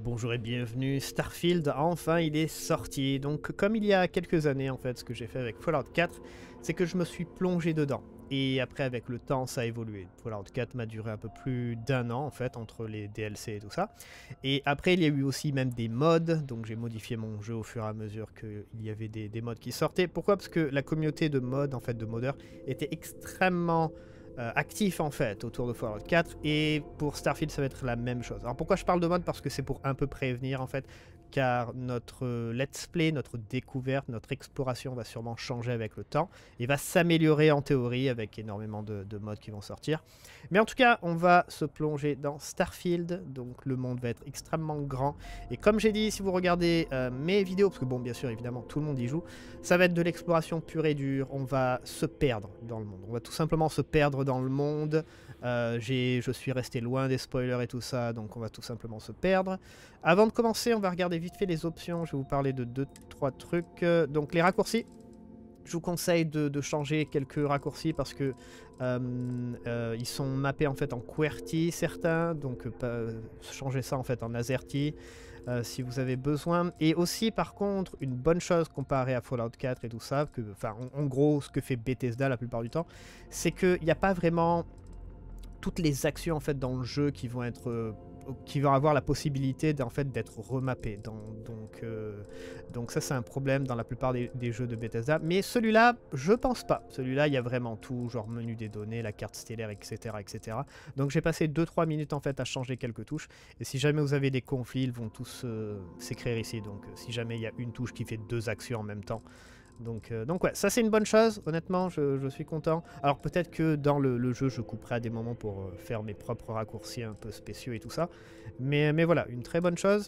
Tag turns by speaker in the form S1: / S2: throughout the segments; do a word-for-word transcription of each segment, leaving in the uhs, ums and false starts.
S1: Bonjour et bienvenue, Starfield, enfin il est sorti. Donc comme il y a quelques années en fait, ce que j'ai fait avec Fallout quatre, c'est que je me suis plongé dedans. Et après avec le temps ça a évolué. Fallout quatre m'a duré un peu plus d'un an en fait, entre les D L C et tout ça. Et après il y a eu aussi même des mods, donc j'ai modifié mon jeu au fur et à mesure qu'il y avait des, des mods qui sortaient. Pourquoi? Parce que la communauté de mods, en fait de modeurs, était extrêmement... Euh, actif en fait autour de Fallout quatre, et pour Starfield ça va être la même chose. Alors pourquoi je parle de mode? Parce que c'est pour un peu prévenir en fait, car notre euh, let's play, notre découverte, notre exploration va sûrement changer avec le temps et va s'améliorer en théorie avec énormément de, de mods qui vont sortir. Mais en tout cas on va se plonger dans Starfield, donc le monde va être extrêmement grand, et comme j'ai dit, si vous regardez euh, mes vidéos, parce que bon bien sûr évidemment tout le monde y joue, ça va être de l'exploration pure et dure. On va se perdre dans le monde, on va tout simplement se perdre dans le monde. Euh, je suis resté loin des spoilers et tout ça, donc on va tout simplement se perdre. Avant de commencer, on va regarder vite fait les options. Je vais vous parler de deux trois trucs. Euh, donc les raccourcis, je vous conseille de, de changer quelques raccourcis parce que euh, euh, ils sont mappés en fait en QWERTY certains, donc euh, changer ça en fait en AZERTY. Euh, si vous avez besoin. Et aussi par contre une bonne chose comparée à Fallout quatre et tout ça, que, enfin en, en gros ce que fait Bethesda la plupart du temps, c'est qu'il n'y a pas vraiment toutes les actions en fait dans le jeu qui vont être euh, qui vont avoir la possibilité d'en fait d'être remappées. Dans, donc, euh, donc ça c'est un problème dans la plupart des, des jeux de Bethesda. Mais celui-là, je pense pas. Celui-là, il y a vraiment tout, genre menu des données, la carte stellaire, et cetera, et cetera. Donc j'ai passé deux trois minutes en fait à changer quelques touches. Et si jamais vous avez des conflits, ils vont tous euh, s'écrire ici. Donc euh, si jamais il y a une touche qui fait deux actions en même temps. Donc, euh, donc ouais, ça c'est une bonne chose, honnêtement, je, je suis content. Alors peut-être que dans le, le jeu, je couperai à des moments pour euh, faire mes propres raccourcis un peu spéciaux et tout ça. Mais, mais voilà, une très bonne chose.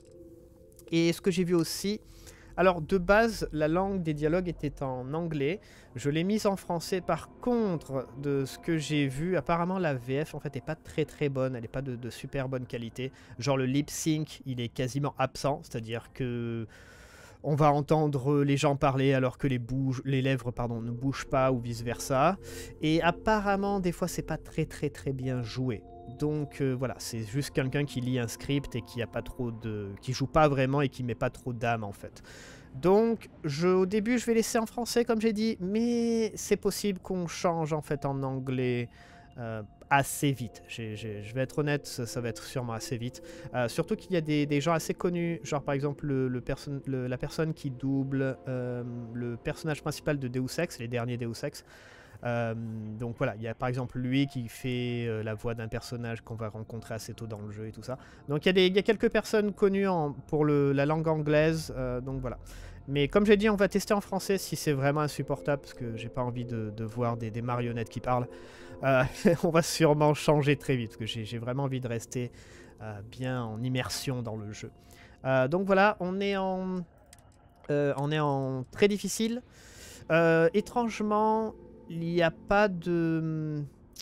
S1: Et ce que j'ai vu aussi, alors de base, la langue des dialogues était en anglais. Je l'ai mise en français. Par contre, de ce que j'ai vu, apparemment la V F en fait est pas très très bonne. Elle n'est pas de, de super bonne qualité. Genre le lip sync, il est quasiment absent. C'est-à-dire que... on va entendre les gens parler alors que les, bouges, les lèvres pardon, ne bougent pas ou vice versa. Et apparemment, des fois, c'est pas très très très bien joué. Donc euh, voilà, c'est juste quelqu'un qui lit un script et qui a pas trop de, qui joue pas vraiment et qui met pas trop d'âme en fait. Donc je, au début, je vais laisser en français comme j'ai dit, mais c'est possible qu'on change en fait en anglais. Euh, assez vite, j'ai, j'ai, je vais être honnête, ça, ça va être sûrement assez vite. Euh, surtout qu'il y a des, des gens assez connus, genre par exemple le, le perso le, la personne qui double euh, le personnage principal de Deus Ex, les derniers Deus Ex. Euh, donc voilà, il y a par exemple lui qui fait euh, la voix d'un personnage qu'on va rencontrer assez tôt dans le jeu et tout ça. Donc il y a, des, il y a quelques personnes connues en, pour le, la langue anglaise, euh, donc voilà. Mais comme j'ai dit, on va tester en français si c'est vraiment insupportable, parce que j'ai pas envie de, de voir des, des marionnettes qui parlent. Euh, on va sûrement changer très vite, parce que j'ai vraiment envie de rester euh, bien en immersion dans le jeu. Euh, donc voilà, on est en, euh, on est en très difficile. Euh, étrangement, il n'y a pas de,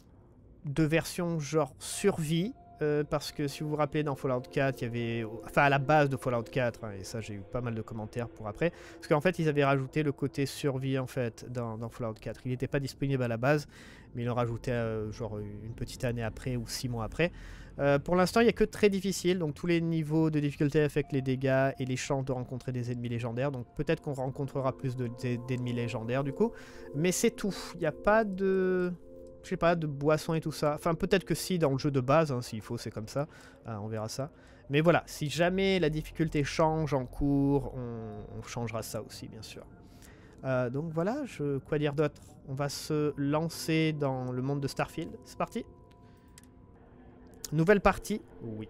S1: de version genre survie. Euh, parce que si vous vous rappelez dans Fallout quatre, il y avait, enfin à la base de Fallout quatre, hein, et ça j'ai eu pas mal de commentaires pour après, parce qu'en fait ils avaient rajouté le côté survie en fait dans, dans Fallout quatre. Il n'était pas disponible à la base, mais ils l'ont rajouté euh, genre une petite année après ou six mois après. Euh, pour l'instant il n'y a que très difficile, donc tous les niveaux de difficulté affectent les dégâts et les chances de rencontrer des ennemis légendaires, donc peut-être qu'on rencontrera plus d'ennemis légendaires du coup, mais c'est tout, il n'y a pas de... je sais pas, de boissons et tout ça. Enfin, peut-être que si, dans le jeu de base, hein, s'il faut, c'est comme ça. Ah, on verra ça. Mais voilà, si jamais la difficulté change en cours, on, on changera ça aussi, bien sûr. Euh, donc voilà, je, quoi dire d'autre? On va se lancer dans le monde de Starfield. C'est parti. Nouvelle partie. Oui.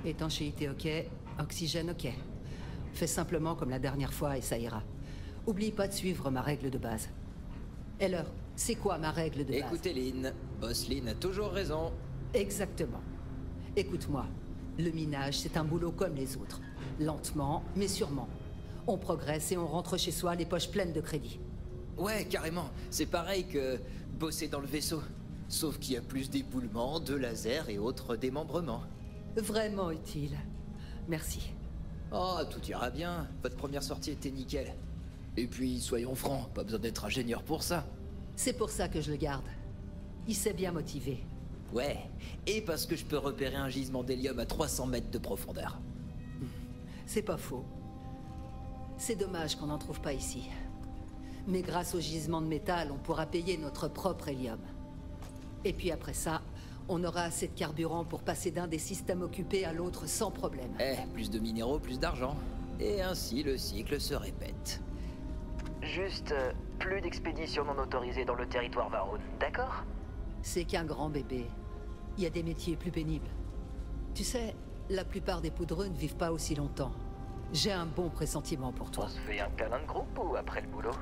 S2: Étanchéité ok, oxygène ok. Fais simplement comme la dernière fois et ça ira. Oublie pas de suivre ma règle de base. Heller, c'est quoi ma règle de base?
S3: Écoutez Lynn, Boss Lynn a toujours raison.
S2: Exactement. Écoute-moi, le minage c'est un boulot comme les autres. Lentement, mais sûrement. On progresse et on rentre chez soi les poches pleines de crédit.
S3: Ouais, carrément. C'est pareil que bosser dans le vaisseau. Sauf qu'il y a plus d'éboulements, de lasers et autres démembrements.
S2: Vraiment utile. Merci.
S3: Oh, tout ira bien. Votre première sortie était nickel. Et puis, soyons francs, pas besoin d'être ingénieur pour ça.
S2: C'est pour ça que je le garde. Il s'est bien motivé.
S3: Ouais, et parce que je peux repérer un gisement d'hélium à trois cents mètres de profondeur.
S2: C'est pas faux. C'est dommage qu'on n'en trouve pas ici. Mais grâce au gisement de métal, on pourra payer notre propre hélium. Et puis après ça, on aura assez de carburant pour passer d'un des systèmes occupés à l'autre sans problème.
S3: Eh, plus de minéraux, plus d'argent. Et ainsi, le cycle se répète.
S4: Juste, euh, plus d'expéditions non autorisées dans le territoire Varun, d'accord?
S2: C'est qu'un grand bébé. Il y a des métiers plus pénibles. Tu sais, la plupart des poudreux ne vivent pas aussi longtemps. J'ai un bon pressentiment pour toi.
S4: On se fait un câlin de groupe ou après le boulot?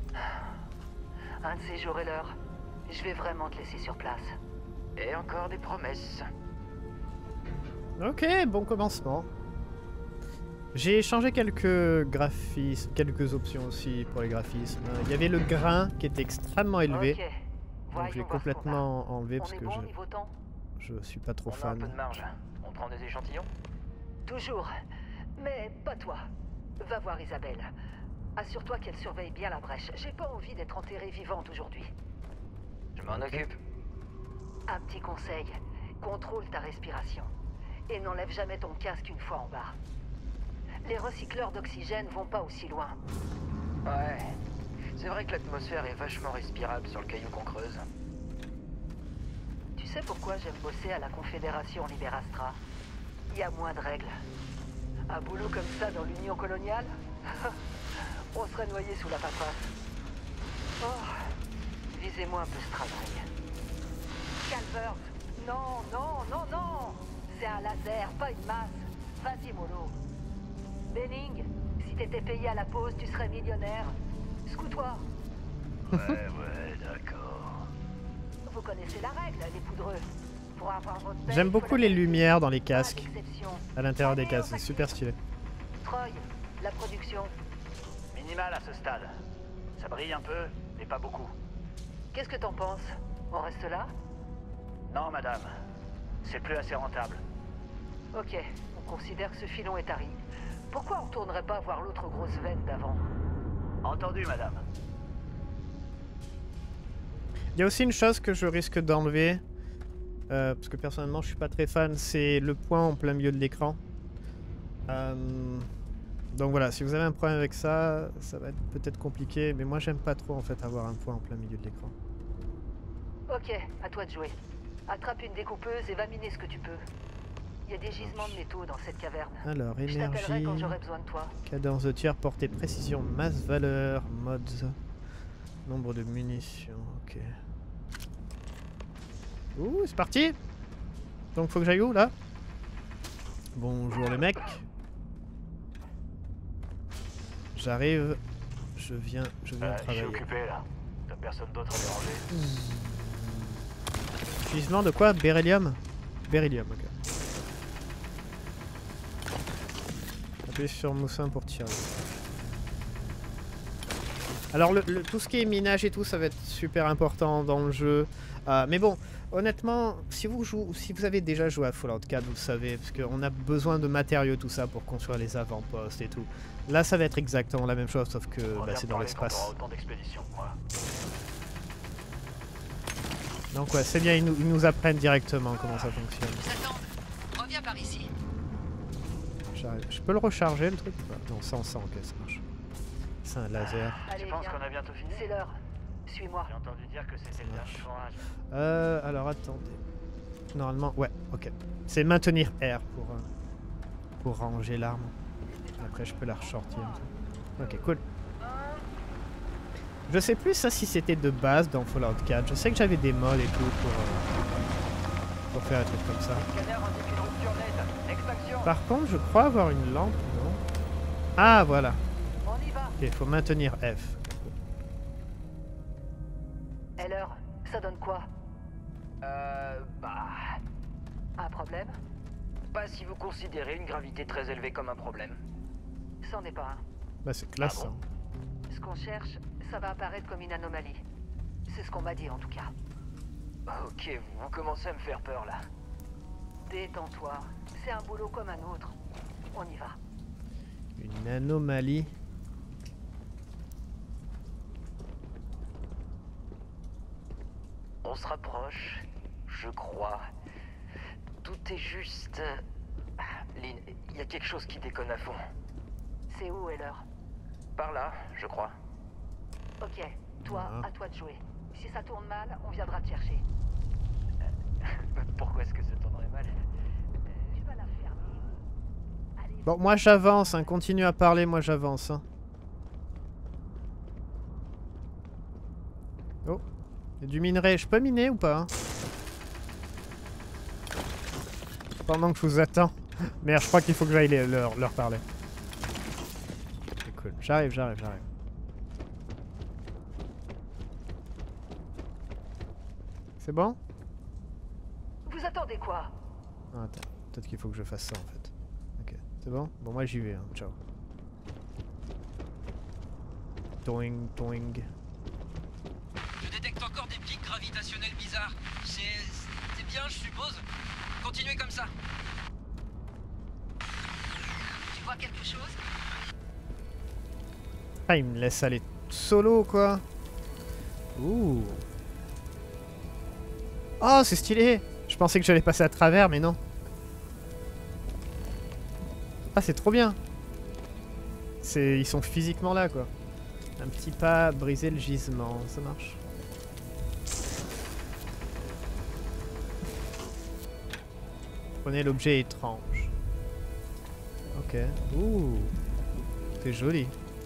S4: Un de ces jours et l'heure, je vais vraiment te laisser sur place. Et encore des promesses.
S1: Ok, bon commencement. J'ai changé quelques graphismes, quelques options aussi pour les graphismes. Il y avait le grain qui était extrêmement élevé.
S4: Ok.
S1: Donc je l'ai complètement enlevé parce que je, je suis pas trop
S4: fan.
S1: fan.
S4: On a un peu de marge. On prend des échantillons?
S5: Toujours. Mais pas toi. Va voir Isabelle. Assure-toi qu'elle surveille bien la brèche. J'ai pas envie d'être enterrée vivante aujourd'hui.
S4: Je m'en occupe.
S5: Un petit conseil. Contrôle ta respiration. Et n'enlève jamais ton casque une fois en bas. Les recycleurs d'oxygène vont pas aussi loin.
S4: Ouais. C'est vrai que l'atmosphère est vachement respirable sur le caillou qu'on creuse.
S5: Tu sais pourquoi j'aime bosser à la Confédération Liberastra? Il y a moins de règles. Un boulot comme ça dans l'Union coloniale, on serait noyé sous la paperasse. Oh, visez-moi un peu ce travail. Calvert, non, non, non, non. C'est un laser, pas une masse. Vas-y, mollo. Benning, si t'étais payé à la pause, tu serais millionnaire. Scoot-toi.
S4: Ouais, ouais, d'accord.
S5: Vous connaissez la règle, les poudreux. Pour avoir votre paye,
S1: J'aime
S5: faut
S1: beaucoup
S5: la
S1: les
S5: payer.
S1: lumières dans les
S5: Pas
S1: casques,
S5: d'exception.
S1: à l'intérieur des
S5: Allez,
S1: casques,
S5: on
S1: c'est super stylé.
S5: Troy, la production.
S4: Minimal à ce stade. Ça brille un peu, mais pas beaucoup.
S5: Qu'est-ce que t'en penses? On reste là?
S4: Non, madame. C'est plus assez rentable.
S5: Ok, on considère que ce filon est tari. Pourquoi on retournerait pas voir l'autre grosse veine d'avant?
S4: Entendu, madame.
S1: Il y a aussi une chose que je risque d'enlever, euh, parce que personnellement je suis pas très fan, c'est le point en plein milieu de l'écran. Euh, donc voilà, si vous avez un problème avec ça, ça va être peut-être compliqué, mais moi j'aime pas trop en fait avoir un point en plein milieu de l'écran.
S5: Ok, à toi de jouer. Attrape une découpeuse et va miner ce que tu peux. Il y a des gisements de métaux dans cette caverne.
S1: Alors,
S5: Je t'appellerai
S1: énergie,
S5: quand j'aurai besoin de toi.
S1: cadence de tir, portée, précision, masse, valeur, mods, nombre de munitions, ok. Ouh, c'est parti. Donc faut que j'aille où là? Bonjour les mecs. J'arrive, je viens, je viens
S4: Euh, je suis
S1: travailler.
S4: occupé là. T'as personne d'autre à déranger.
S1: Gisement de quoi? Beryllium? Beryllium, ok. Appuyez sur moussin pour tirer. Alors le, le- tout ce qui est minage et tout, ça va être super important dans le jeu. Euh, mais bon, honnêtement, si vous jouez, si vous avez déjà joué à Fallout quatre, vous le savez, parce qu'on a besoin de matériaux, tout ça, pour construire les avant-postes et tout. Là, ça va être exactement la même chose, sauf que bah, c'est dans l'espace.
S4: Autant d'expéditions, moi.
S1: Donc ouais, c'est bien, ils nous, ils nous apprennent directement comment ça fonctionne.
S2: Satan, reviens par ici.
S1: J'arrive. Je peux le recharger le truc ou pas? Non, cent, cent, ok, ça marche. C'est un laser.
S5: Allez,
S4: Tu penses
S5: viens.
S4: qu'on a bientôt fini?
S5: C'est l'heure. Suis-moi.
S4: J'ai entendu dire que c'était le dernier forage.
S1: Euh, alors attendez. Normalement, ouais, ok. C'est maintenir R pour, euh, pour ranger l'arme. Après, je peux la ressortir. Ok, cool. Je sais plus ça si c'était de base dans Fallout quatre. Je sais que j'avais des mods et tout pour, euh, pour faire un truc comme ça.
S4: Scanner indique une rupture nette. Extraction.
S1: Par contre, je crois avoir une lampe, non? Ah, voilà.
S5: On y va.
S1: Ok, faut maintenir F.
S5: Heller, ça donne quoi?
S4: Euh... Bah...
S5: Un problème?
S4: Pas si vous considérez une gravité très élevée comme un problème.
S5: C'en est pas un.
S1: Bah, c'est classe,
S4: Ah bon?
S1: hein.
S5: Ce qu'on cherche, ça va apparaître comme une anomalie. C'est ce qu'on m'a dit en tout cas.
S4: Ok, vous commencez à me faire peur là.
S5: Détends-toi. C'est un boulot comme un autre. On y va.
S1: Une anomalie.
S4: On se rapproche, je crois. Tout est juste... Ah, Lynn, il y a quelque chose qui déconne à fond.
S5: C'est où, Heller?
S4: Par là, je crois.
S5: Ok, toi,
S1: Ah.
S5: à toi de jouer. Si ça tourne mal, on viendra te chercher.
S4: Pourquoi est-ce que ça tournerait mal?
S5: Tu vas la faire, Lynn. Allez,
S1: Bon, moi j'avance, hein. Continue à parler, moi j'avance. Hein. Oh, il y a du minerai. Je peux miner ou pas hein? Pendant que je vous attends. Merde, je crois qu'il faut que j'aille les- leur, leur parler. C'est cool. J'arrive, j'arrive, j'arrive. C'est bon?
S5: vous attendez quoi?
S1: Ah, attends, peut-être qu'il faut que je fasse ça en fait. Ok, c'est bon? Bon, moi j'y vais, hein. Ciao. Toing, toing.
S6: Je détecte encore des pics gravitationnels bizarres. C'est... c'est bien, je suppose. Continuez comme ça.
S5: Tu vois quelque chose?
S1: Ah, il me laisse aller solo quoi. Ouh. Oh, c'est stylé. Je pensais que j'allais passer à travers, mais non. Ah, c'est trop bien. C'est, ils sont physiquement là, quoi. Un petit pas, briser le gisement, ça marche. Prenez l'objet étrange. Ok. Ouh. C'est joli.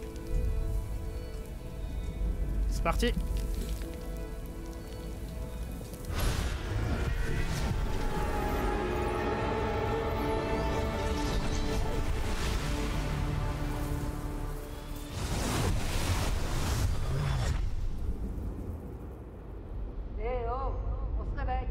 S1: C'est parti.
S5: Eh oh, on se réveille.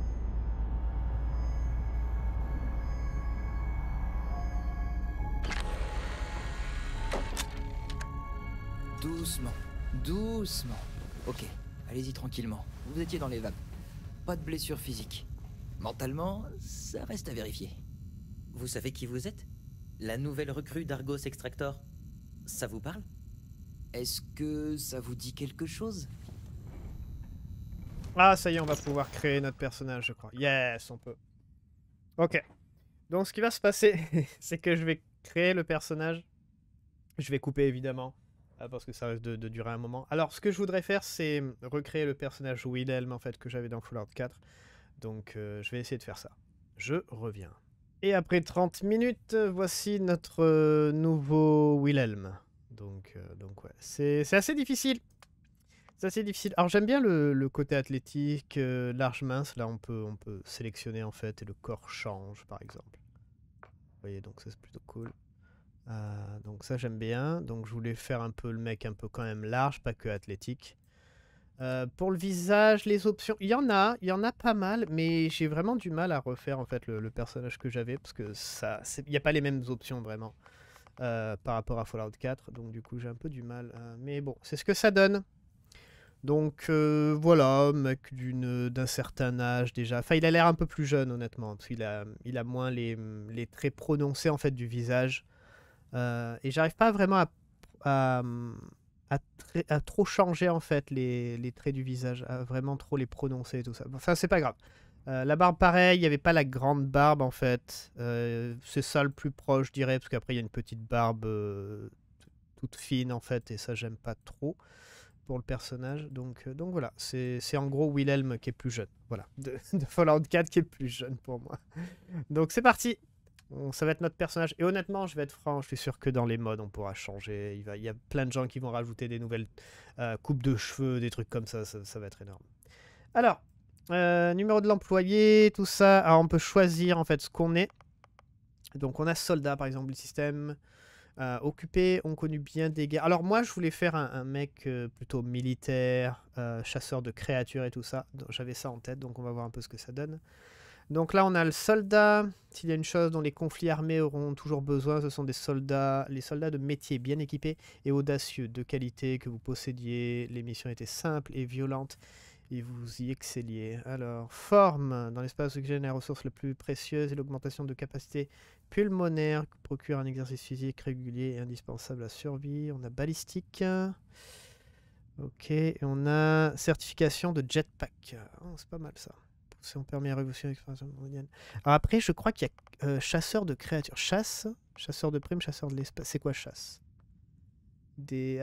S3: Doucement, doucement. Ok, allez-y tranquillement. Vous étiez dans les vapes. Pas de blessure physique. Mentalement, ça reste à vérifier. Vous savez qui vous êtes? La nouvelle recrue d'Argos Extractor. Ça vous parle? Est-ce que ça vous dit quelque chose?
S1: Ah, ça y est, on va pouvoir créer notre personnage, je crois. Yes, on peut. Ok. Donc, ce qui va se passer, c'est que je vais créer le personnage. Je vais couper, évidemment, euh, parce que ça risque de, de durer un moment. Alors, ce que je voudrais faire, c'est recréer le personnage Wilhelm, en fait, que j'avais dans Fallout quatre. Donc, euh, je vais essayer de faire ça. Je reviens. Et après trente minutes, voici notre euh, nouveau Wilhelm. Donc, euh, donc ouais, c'est c'est assez difficile. C'est assez difficile. Alors j'aime bien le, le côté athlétique, euh, large mince. Là on peut, on peut sélectionner en fait et le corps change par exemple. Vous voyez, donc ça c'est plutôt cool. Euh, donc ça j'aime bien. Donc je voulais faire un peu le mec un peu quand même large, pas que athlétique. Euh, pour le visage, les options, il y en a, il y en a pas mal, mais j'ai vraiment du mal à refaire en fait le, le personnage que j'avais parce que ça, il n'y a pas les mêmes options vraiment euh, par rapport à Fallout quatre. Donc du coup j'ai un peu du mal. Euh, mais bon, c'est ce que ça donne. Donc euh, voilà, mec d'une d'un certain âge déjà. Enfin, il a l'air un peu plus jeune honnêtement, parce qu'il a, il a moins les, les traits prononcés en fait du visage. Euh, et j'arrive pas vraiment à, à, à, tra- à trop changer en fait les, les traits du visage, à vraiment trop les prononcer et tout ça. Enfin, c'est pas grave. Euh, la barbe, pareil, il n'y avait pas la grande barbe en fait. Euh, c'est ça le plus proche, je dirais, parce qu'après il y a une petite barbe euh, toute fine en fait, et ça j'aime pas trop pour le personnage. Donc, euh, donc voilà, c'est c'est en gros Wilhelm qui est plus jeune. Voilà, de, de Fallout quatre qui est plus jeune pour moi. Donc c'est parti. On- ça va être notre personnage. Et honnêtement, je vais être franc, je suis sûr que dans les modes, on pourra changer. Il va, il y a plein de gens qui vont rajouter des nouvelles euh, coupes de cheveux, des trucs comme ça, ça, ça va être énorme. Alors, euh, numéro de l'employé, tout ça. Alors on peut choisir en fait ce qu'on est. Donc on a soldats par exemple, le système euh, occupé ont connu bien des guerres. Alors moi je voulais faire un, un mec euh, plutôt militaire, euh, chasseur de créatures et tout ça. J'avais ça en tête, donc on va voir un peu ce que ça donne. Donc là on a le soldat. S'il y a une chose dont les conflits armés auront toujours besoin, ce sont des soldats, les soldats de métier bien équipés et audacieux, de qualité que vous possédiez. Les missions étaient simples et violentes. Et vous y excelliez. Alors, forme. Dans l'espace oxygène, la ressource la plus précieuse et l'augmentation de capacité pulmonaire que procure un exercice physique régulier et indispensable à la survie. On a balistique. Ok. Et on a certification de jetpack. Oh, c'est pas mal ça. Si on permet la révolution d'exploration mondiale. Alors après, je crois qu'il y a euh, chasseur de créatures. Chasse, chasseur de primes, chasseur de l'espace. C'est quoi chasse? Des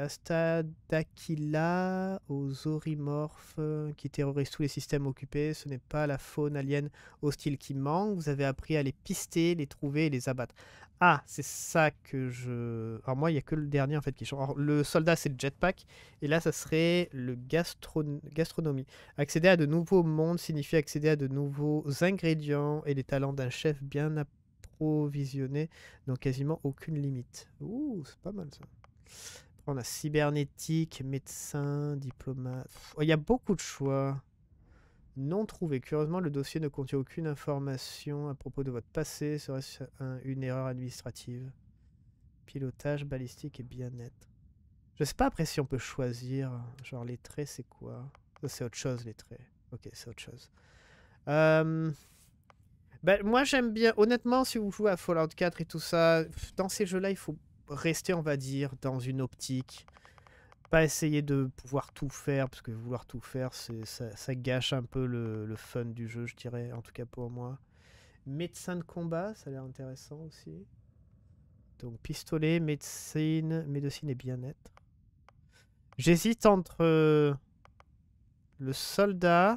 S1: Astadakila aux orimorphes euh, qui terrorisent tous les systèmes occupés. Ce n'est pas la faune alien hostile qui manque. Vous avez appris à les pister, les trouver et les abattre. Ah, c'est ça que je... Alors moi, il n'y a que le dernier en fait qui change. Alors, le soldat, c'est le jetpack. Et là, ça serait le gastro... gastronomie. Accéder à de nouveaux mondes signifie accéder à de nouveaux ingrédients et les talents d'un chef bien approvisionné. Donc quasiment aucune limite. Ouh, c'est pas mal ça. On a cybernétique, médecin, diplomate. Il y a beaucoup de choix. Non trouvé. Curieusement, le dossier ne contient aucune information à propos de votre passé. Serait-ce un, une erreur administrative? Pilotage, balistique et bien-être. Je sais pas après si on peut choisir. Genre les traits, c'est quoi? Ça, c'est autre chose, les traits. Ok, c'est autre chose. Euh... Ben, moi, j'aime bien. Honnêtement, si vous jouez à Fallout quatre et tout ça, dans ces jeux-là, il faut rester, on va dire, dans une optique. Pas essayer de pouvoir tout faire, parce que vouloir tout faire, c'est, ça, ça gâche un peu le, le fun du jeu, je dirais, en tout cas pour moi. Médecin de combat, ça a l'air intéressant aussi. Donc pistolet, médecine, médecine et bien-être. J'hésite entre euh, le soldat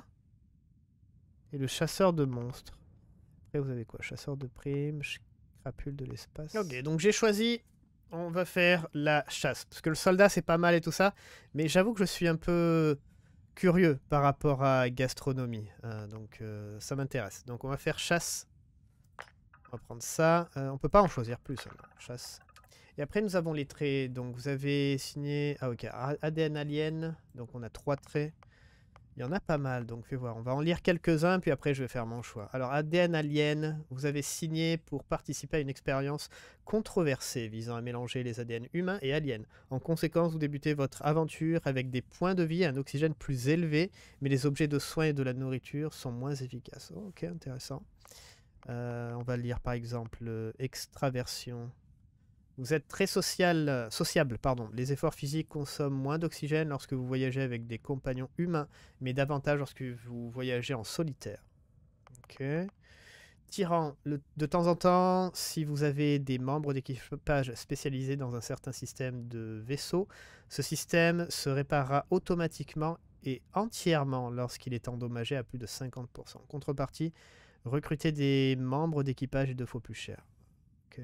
S1: et le chasseur de monstres. Après, vous avez quoi? Chasseur de primes, crapule de l'espace. Ok, donc j'ai choisi... On va faire la chasse. Parce que le soldat, c'est pas mal et tout ça. Mais j'avoue que je suis un peu curieux par rapport à gastronomie. Euh, donc, euh, ça m'intéresse. Donc, on va faire chasse. On va prendre ça. Euh, on peut pas en choisir plus. Hein, chasse. Et après, nous avons les traits. Donc, vous avez signé... Ah, ok. A D N alien. Donc, on a trois traits. Il y en a pas mal, donc fais voir. On va en lire quelques-uns, puis après je vais faire mon choix. Alors, A D N Alien, vous avez signé pour participer à une expérience controversée visant à mélanger les A D N humains et aliens. En conséquence, vous débutez votre aventure avec des points de vie et un oxygène plus élevé, mais les objets de soins et de la nourriture sont moins efficaces. Oh, ok, intéressant. Euh, on va lire par exemple euh, Extraversion. Vous êtes très social, sociable. Pardon. Les efforts physiques consomment moins d'oxygène lorsque vous voyagez avec des compagnons humains, mais davantage lorsque vous voyagez en solitaire. Ok. Tyran. Le, de temps en temps, si vous avez des membres d'équipage spécialisés dans un certain système de vaisseau, ce système se réparera automatiquement et entièrement lorsqu'il est endommagé à plus de cinquante pour cent. En contrepartie, recruter des membres d'équipage est deux fois plus cher. Ok.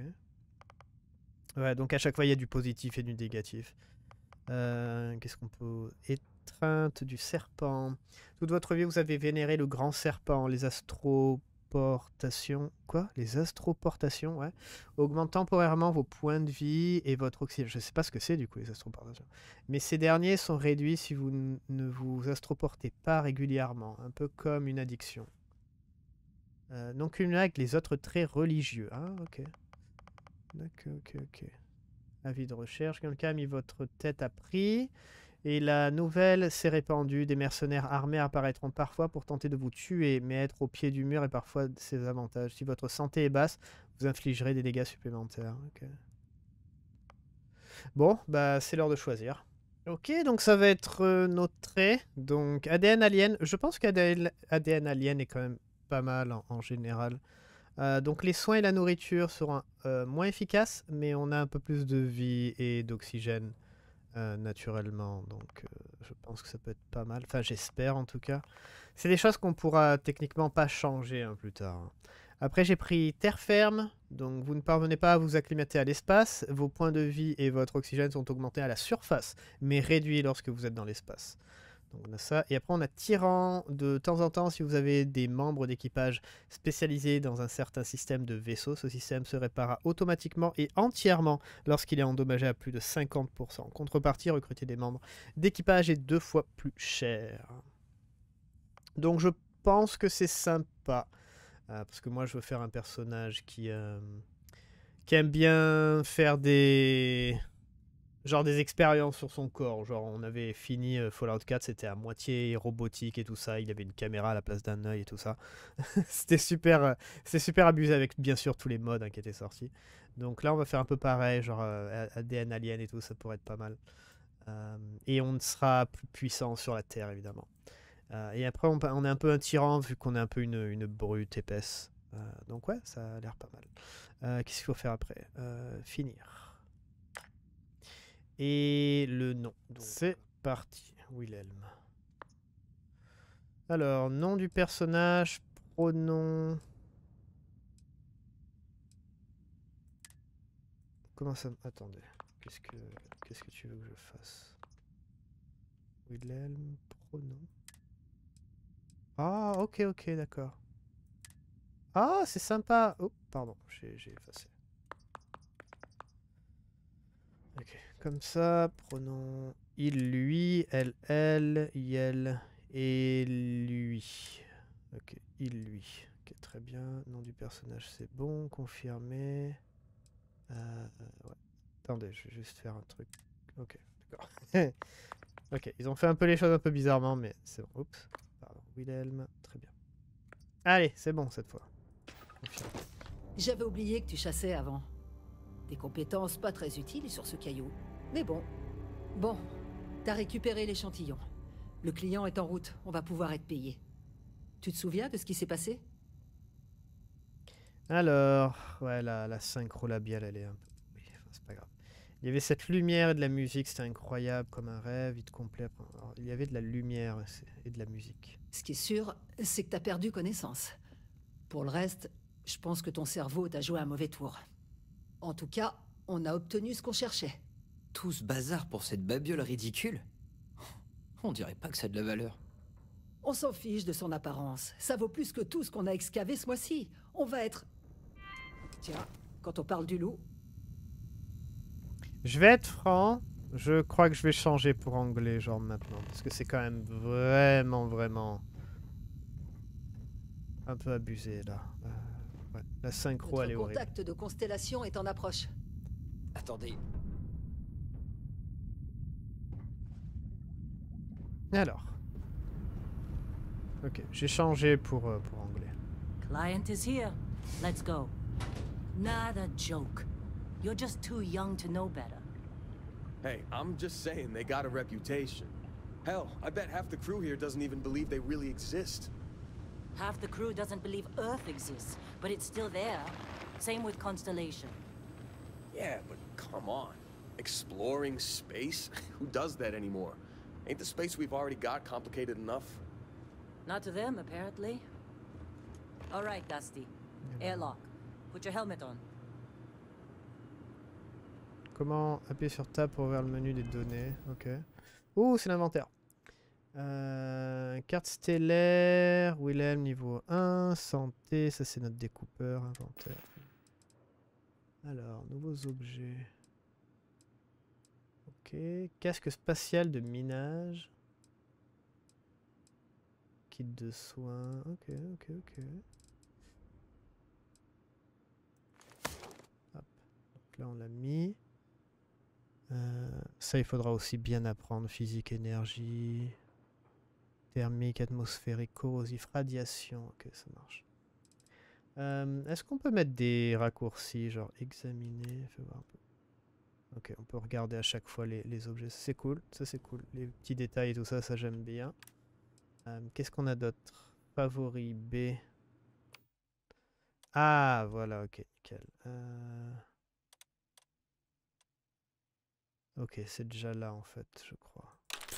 S1: Ouais, donc à chaque fois, il y a du positif et du négatif. Euh, Qu'est-ce qu'on peut... Étreinte du serpent. Toute votre vie, vous avez vénéré le grand serpent, les astroportations... Quoi? Les astroportations, ouais. Augmentent temporairement vos points de vie et votre oxygène. Je ne sais pas ce que c'est, du coup, les astroportations. Mais ces derniers sont réduits si vous ne vous astroportez pas régulièrement. Un peu comme une addiction. Euh, non cumulable avec les autres traits religieux. Ah, ok. D'accord, ok, ok. Avis de recherche. Quelqu'un a mis votre tête à prix. Et la nouvelle s'est répandue. Des mercenaires armés apparaîtront parfois pour tenter de vous tuer, mais être au pied du mur est parfois ses avantages. Si votre santé est basse, vous infligerez des dégâts supplémentaires. Okay. Bon, bah c'est l'heure de choisir. Ok, donc ça va être euh, notre trait. Donc A D N Alien. Je pense qu'A D N Alien est quand même pas mal en, en général. Euh, donc les soins et la nourriture seront euh, moins efficaces, mais on a un peu plus de vie et d'oxygène euh, naturellement. Donc euh, je pense que ça peut être pas mal. Enfin j'espère en tout cas. C'est des choses qu'on pourra techniquement pas changer hein, plus tard. Après j'ai pris terre ferme. Donc vous ne parvenez pas à vous acclimater à l'espace. Vos points de vie et votre oxygène sont augmentés à la surface, mais réduits lorsque vous êtes dans l'espace. Donc on a ça. Et après on a tyran. De temps en temps, si vous avez des membres d'équipage spécialisés dans un certain système de vaisseau, ce système se répare automatiquement et entièrement lorsqu'il est endommagé à plus de cinquante pour cent. En contrepartie, recruter des membres d'équipage est deux fois plus cher. Donc je pense que c'est sympa. Euh, parce que moi je veux faire un personnage qui, euh, qui aime bien faire des... Genre des expériences sur son corps. Genre on avait fini euh, Fallout quatre, c'était à moitié robotique et tout ça. Il avait une caméra à la place d'un œil et tout ça. C'était super, euh, c'était super abusé avec bien sûr tous les mods hein, qui étaient sortis. Donc là on va faire un peu pareil, genre euh, A D N alien et tout, ça pourrait être pas mal. Euh, et on sera plus puissant sur la Terre évidemment. Euh, et après on, on est un peu un tyran vu qu'on est un peu une, une brute épaisse. Euh, donc ouais, ça a l'air pas mal. Euh, Qu'est-ce qu'il faut faire après? euh, Finir. Et le nom. C'est parti. Wilhelm. Alors, nom du personnage, pronom. Comment ça... Attendez. Qu'est-ce que qu'est-ce que tu veux que je fasse? Wilhelm, pronom. Ah, ok, ok, d'accord. Ah, c'est sympa. Oh, pardon, j'ai effacé. Ok, comme ça, pronom il, lui, elle, elle, elle et lui. Ok, il, lui. Ok, très bien. Nom du personnage, c'est bon. Confirmé. Euh, ouais. Attendez, je vais juste faire un truc. Ok, d'accord. Ok, ils ont fait un peu les choses un peu bizarrement, mais c'est bon. Oups. Pardon. Wilhelm, très bien. Allez, c'est bon cette fois. Confirmé.
S2: J'avais oublié que tu chassais avant. Des compétences pas très utiles sur ce caillou. Mais bon. Bon, t'as récupéré l'échantillon. Le client est en route, on va pouvoir être payé. Tu te souviens de ce qui s'est passé?
S1: Alors, ouais, la, la synchro labiale, elle est un peu... Oui, enfin, c'est pas grave. Il y avait cette lumière et de la musique, c'était incroyable, comme un rêve, vite complet. Alors, il y avait de la lumière et de la musique.
S2: Ce qui est sûr, c'est que t'as perdu connaissance. Pour le reste, je pense que ton cerveau t'a joué un mauvais tour. En tout cas, on a obtenu ce qu'on cherchait.
S3: Tout ce bazar pour cette babiole ridicule? On dirait pas que ça a de la valeur.
S2: On s'en fiche de son apparence. Ça vaut plus que tout ce qu'on a excavé ce mois-ci. On va être... Tiens, quand on parle du loup...
S1: Je vais être franc, je crois que je vais changer pour anglais, genre maintenant. Parce que c'est quand même vraiment, vraiment... un peu abusé, là. Euh, ouais, la synchro,
S2: Notre
S1: elle est horrible.
S2: contact de constellation est en approche.
S3: Attendez.
S1: Alors. Ok, j'ai changé pour, euh, pour anglais.
S7: Client is here. Let's go. Not a joke. You're just too young to know better.
S8: Hey, I'm just saying they got a reputation. Hell, I bet half the crew here doesn't even believe they really exist.
S7: Half the crew doesn't believe Earth exists, but it's still there. Same with Constellation.
S8: Yeah, but come on. Exploring space? Who does that anymore? Ain't the space we've already got complicated enough?
S7: Not to them, apparently. All right, Dusty. Airlock. Put your helmet on.
S1: Comment appuyer sur Tab pour ouvrir le menu des données? Ok. Ouh, c'est l'inventaire. Euh, carte stellaire, Wilhelm niveau un, santé, ça c'est notre découpeur, inventaire. Alors, nouveaux objets. Ok, casque spatial de minage. Kit de soins, ok, ok, ok. Hop. Donc là on l'a mis. Euh, ça il faudra aussi bien apprendre, physique, énergie. Thermique, atmosphérique, corrosif, radiation. Ok, ça marche. Euh, Est-ce qu'on peut mettre des raccourcis, genre examiner, fais voir un peu. Ok, on peut regarder à chaque fois les, les objets. C'est cool, ça c'est cool. Les petits détails et tout ça, ça j'aime bien. Euh, Qu'est-ce qu'on a d'autre? Favori B. Ah, voilà, ok, nickel. Euh... Ok, c'est déjà là en fait, je crois.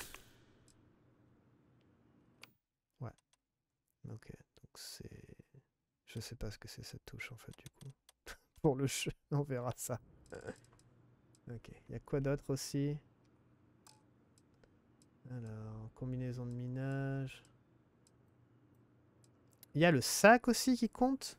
S1: Ouais. Ok, donc c'est... Je sais pas ce que c'est cette touche en fait du coup. Pour le jeu, on verra ça. Ok, il y a quoi d'autre aussi? Alors, combinaison de minage. Il y a le sac aussi qui compte.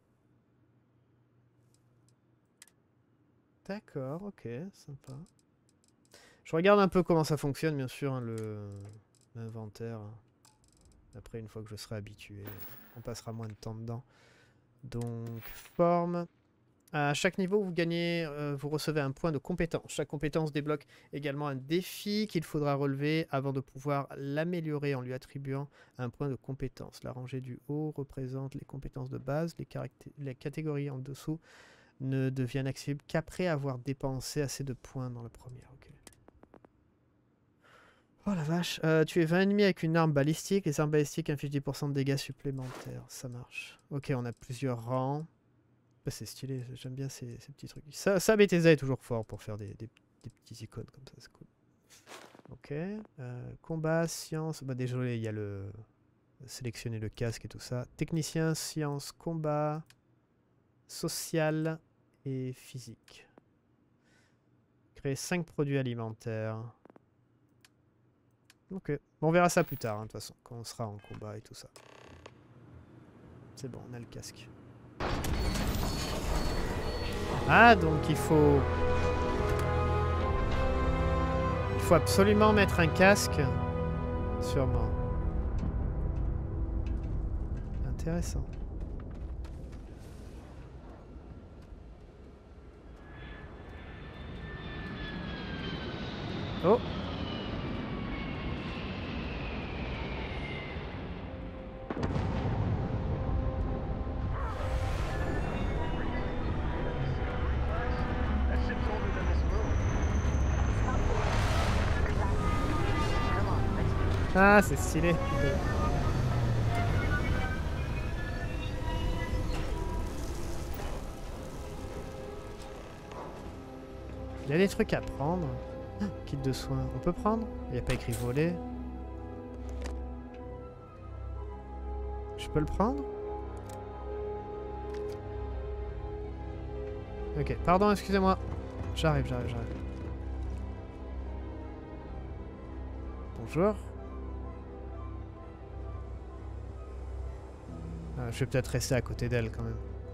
S1: D'accord, ok, sympa. Je regarde un peu comment ça fonctionne, bien sûr, hein, le l'inventaire. Après, une fois que je serai habitué, on passera moins de temps dedans. Donc, forme. À chaque niveau, vous gagnez, euh, vous recevez un point de compétence. Chaque compétence débloque également un défi qu'il faudra relever avant de pouvoir l'améliorer en lui attribuant un point de compétence. La rangée du haut représente les compétences de base. Les, les catégories en dessous ne deviennent accessibles qu'après avoir dépensé assez de points dans la première. Okay. Oh la vache. Euh, tu es vingt ennemis avec une arme balistique. Les armes balistiques infligent dix pour cent de dégâts supplémentaires. Ça marche. Ok, on a plusieurs rangs. Bah, c'est stylé, j'aime bien ces, ces petits trucs. Ça, ça, Bethesda est toujours fort pour faire des, des, des petits icônes comme ça, c'est cool. Ok. Euh, combat, science. Bah, désolé, il y a le. Sélectionner le casque et tout ça. Technicien, science, combat, social et physique. Créer cinq produits alimentaires. Ok. Bon, on verra ça plus tard, hein, de toute façon, quand on sera en combat et tout ça. C'est bon, on a le casque. Ah, donc il faut... Il faut absolument mettre un casque. Sûrement. Intéressant. Oh! Ah, c'est stylé. Il y a des trucs à prendre. Ah, kit de soins. On peut prendre? Il n'y a pas écrit voler. Je peux le prendre? Ok, pardon, excusez-moi. J'arrive, j'arrive, j'arrive. Bonjour. Ah, je vais peut-être rester à côté d'elle quand même.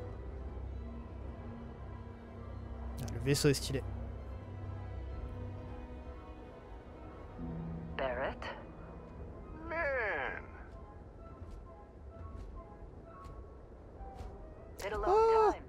S1: Ah, le vaisseau est stylé.
S4: Barrett?
S9: Man!
S4: Been a long time.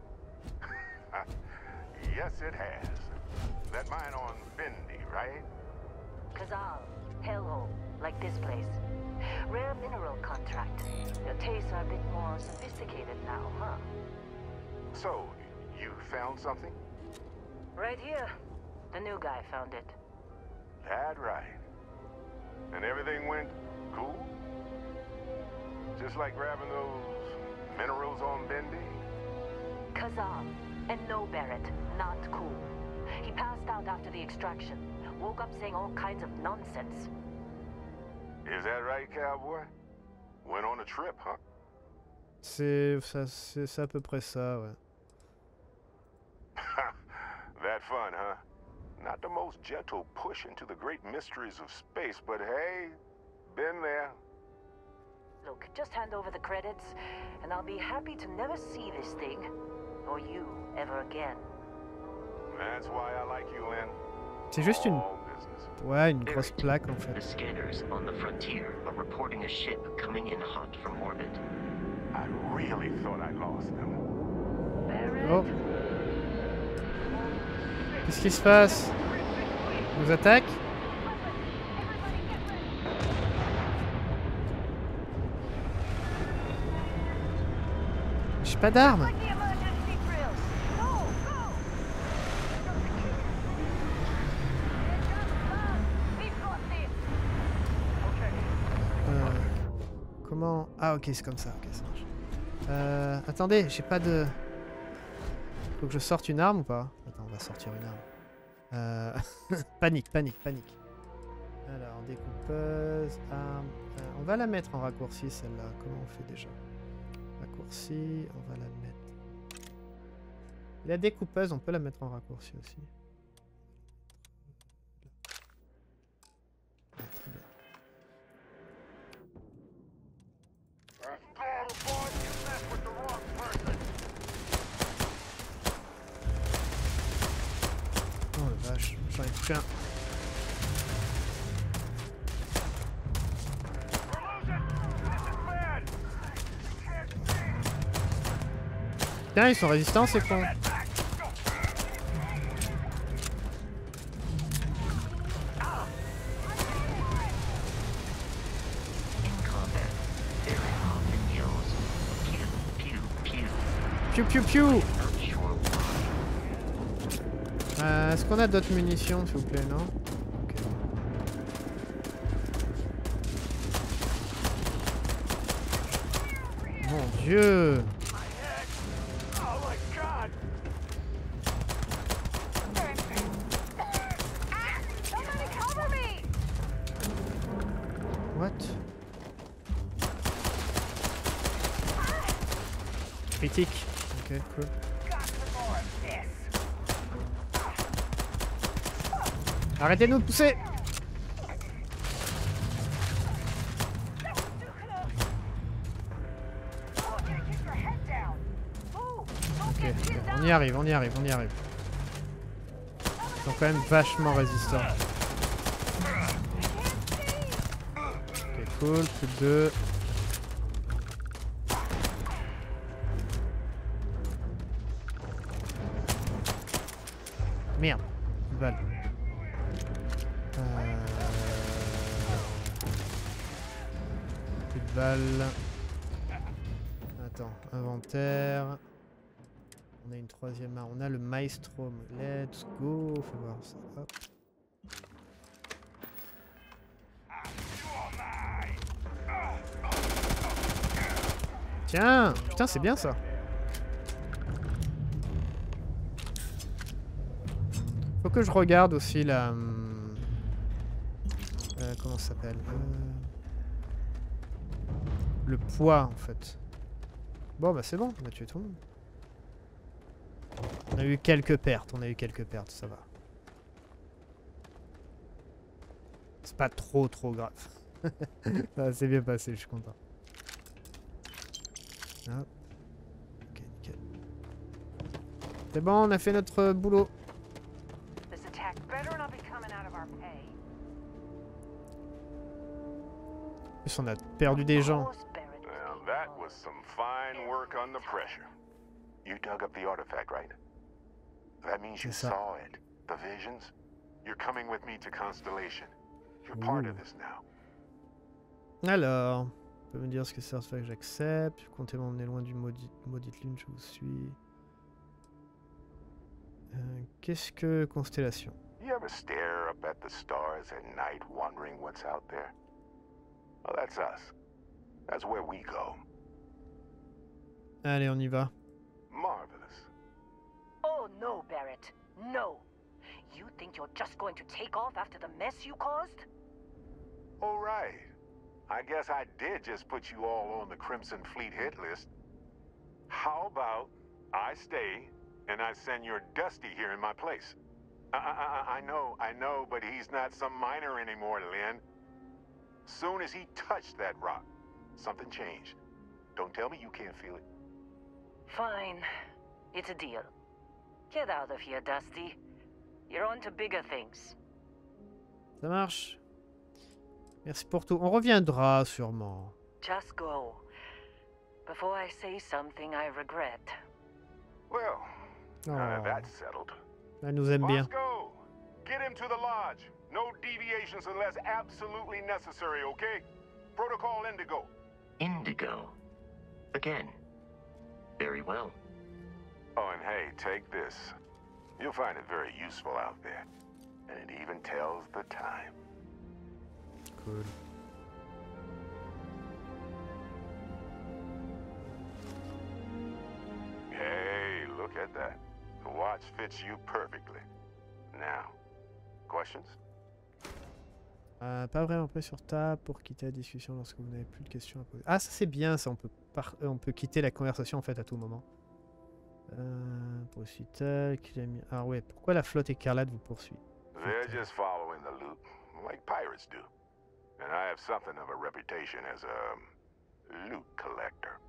S9: Yes, it has. That mine on Bendy, right?
S4: Kazal, hellhole, like this place. Rare mineral contract. Your tastes are a bit more sophisticated now, huh?
S9: So, you found something?
S4: Right here. The new guy found it.
S9: That right. And everything went cool? Just like grabbing those minerals on Bendy?
S4: Kazal, and no Barrett, not cool. He passed out after the extraction. Woke up saying all kinds of nonsense.
S9: Is that right, cowboy? Went on a trip, huh?
S1: C'est ça, c'est à peu près ça, ouais.
S9: That fun, huh? Not the most gentle push into the great mysteries of space, but hey, been there.
S4: Look, just hand over the credits, and I'll be happy to never see this thing, or you, ever again.
S9: That's why I like you, Lynn.
S1: C'est juste une... Ouais, une grosse plaque en fait.
S10: The scanners on the frontier are reporting a ship coming in hot from orbit.
S9: I really thought I lost them.
S1: Oh. Qu'est-ce qui se passe? Ils nous attaquent? J'ai pas d'armes. Euh, comment... Ah ok, c'est comme ça, ok, ça marche. Euh, attendez, j'ai pas de... Faut que je sorte une arme ou pas? Attends, on va sortir une arme. Euh... panique, panique, panique. Alors, découpeuse, arme... Euh, on va la mettre en raccourci celle-là. Comment on fait déjà? Raccourci, on va la mettre... La découpeuse, on peut la mettre en raccourci aussi. Ah, très bien. touché un. Putain, ils sont résistants, c'est con. Piu piu piu. Euh, Est-ce qu'on a d'autres munitions, s'il vous plaît, non? Okay. Mon Dieu. What? Critique. Ok, cool. Arrêtez de nous pousser! Ok, okay, on y arrive, on y arrive, on y arrive. Ils sont quand même vachement résistants. Ok, cool, plus que deux. Merde, une balle. Euh... Plus de balles. Attends, inventaire. On a une troisième arme. On a le Maelstrom. Let's go. Fais voir ça. Hop. Tiens, putain, c'est bien ça. Faut que je regarde aussi la... Euh, comment ça s'appelle euh... Le poids, en fait. Bon, bah c'est bon, on a tué tout le monde. On a eu quelques pertes, on a eu quelques pertes, ça va. C'est pas trop trop grave. Ça s'est bien passé, je suis content. Hop. Ok, nickel. C'est bon, on a fait notre boulot. En plus, on a perdu des gens.
S9: Well, that was some fine work under pressure. You dug up the artifact, right? That means you saw it. The visions? You're coming with me to Constellation. You're part of this now.
S1: Alors, on peut me dire ce que c'est l'artefact, j'accepte. Comptez m'emmener loin du maudit, maudite lune, je vous suis. Euh, Qu'est-ce que Constellation?
S9: You ever stare up at the stars at night wondering what's out there? Well, that's us. That's where we go.
S1: Allez, on y va.
S9: Marvelous.
S5: Oh no, Barrett. No. You think you're just going to take off after the mess you caused?
S9: All right. I guess I did just put you all on the Crimson Fleet hit list. How about I stay and I send your Dusty here in my place? I, I, I know, I know, but he's not some miner anymore, Lynn. Soon as he touched that rock, something changed. Don't tell me you can't feel it.
S5: Fine. It's a deal. Get out of here, Dusty. You're on to bigger things.
S1: Ça marche. Merci pour tout. On reviendra sûrement.
S5: Just go. Before I say something I regret.
S9: Well,
S1: oh.
S9: uh, that's settled.
S1: Elle nous aime bien.
S9: Bosco, get him to the lodge. No deviations unless absolutely necessary, okay? Protocol Indigo.
S10: Indigo? Again? Very well.
S9: Oh, and hey, take this. You'll find it very useful out there. And it even tells the time.
S1: Cool.
S9: Hey, look at that. The watch fits you perfectly. Now, questions?
S1: Euh, pas vraiment prêt sur table pour quitter la discussion lorsque vous n'avez plus de questions à poser. Ah, ça c'est bien, ça on peut, par... euh, on peut quitter la conversation en fait à tout moment. Euh, poursuit-elle qu'il a mis... Ah ouais, pourquoi la flotte écarlate vous poursuit?
S9: They're just following the loot, like pirates do. And I have something of a reputation as a loot collector.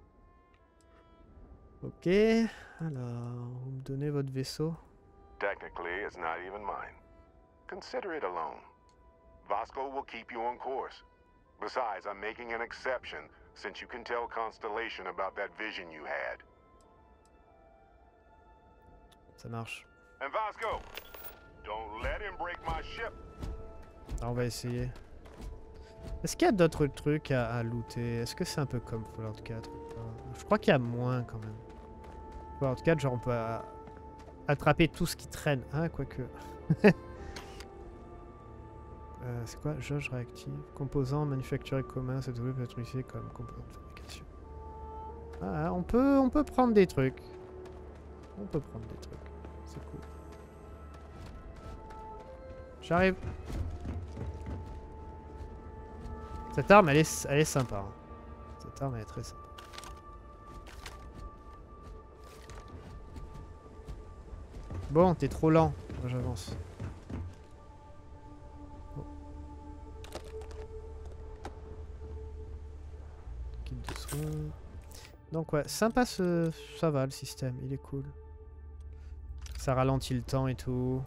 S1: Ok, alors, vous me donnez votre vaisseau.
S9: Technically, it's not even mine. consider it a loan. Vasco will keep you on course. Besides, I'm making an exception since you can tell Constellation about that vision you had.
S1: Ça marche.
S9: And Vasco, don't let him break my ship.
S1: Ah, on va essayer. Est-ce qu'il y a d'autres trucs à, à looter? Est-ce que c'est un peu comme Fallout quatre ou pas? Je crois qu'il y a moins quand même. Fallout quatre, genre on peut euh, attraper tout ce qui traîne. Ah, quoique. euh, c'est quoi? Jauge réactive. Composants manufacturés communs. Cette double peut être utilisée comme composant de fabrication. Ah, on peut, on peut prendre des trucs. On peut prendre des trucs. C'est cool. J'arrive. Cette arme, elle est, elle est sympa. Hein. Cette arme, elle est très sympa. Bon, t'es trop lent. Moi, j'avance. Oh. Kit de soins. Donc ouais, sympa ce... Ça va, le système. Il est cool. Ça ralentit le temps et tout.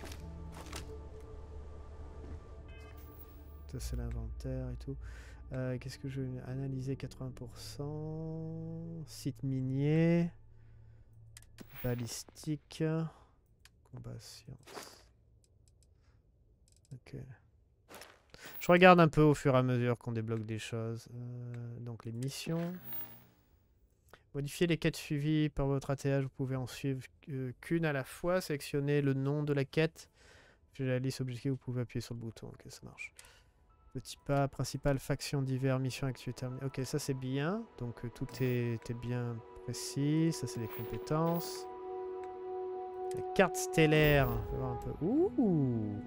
S1: Ça, c'est l'inventaire et tout. Euh, Qu'est-ce que je vais analyser? quatre-vingts pour cent. Site minier. Balistique. Combat science. Ok. Je regarde un peu au fur et à mesure qu'on débloque des choses. Euh, donc les missions. Modifier les quêtes suivies par votre attelage. Vous pouvez en suivre euh, qu'une à la fois. Sélectionnez le nom de la quête. J'ai la liste objective. Vous pouvez appuyer sur le bouton. Ok, ça marche. Petit pas, principal, faction divers, mission actuelle terminée. Ok, ça c'est bien. Donc euh, tout est, est bien précis. Ça c'est les compétences. La carte stellaire. On va voir un peu. Ouh.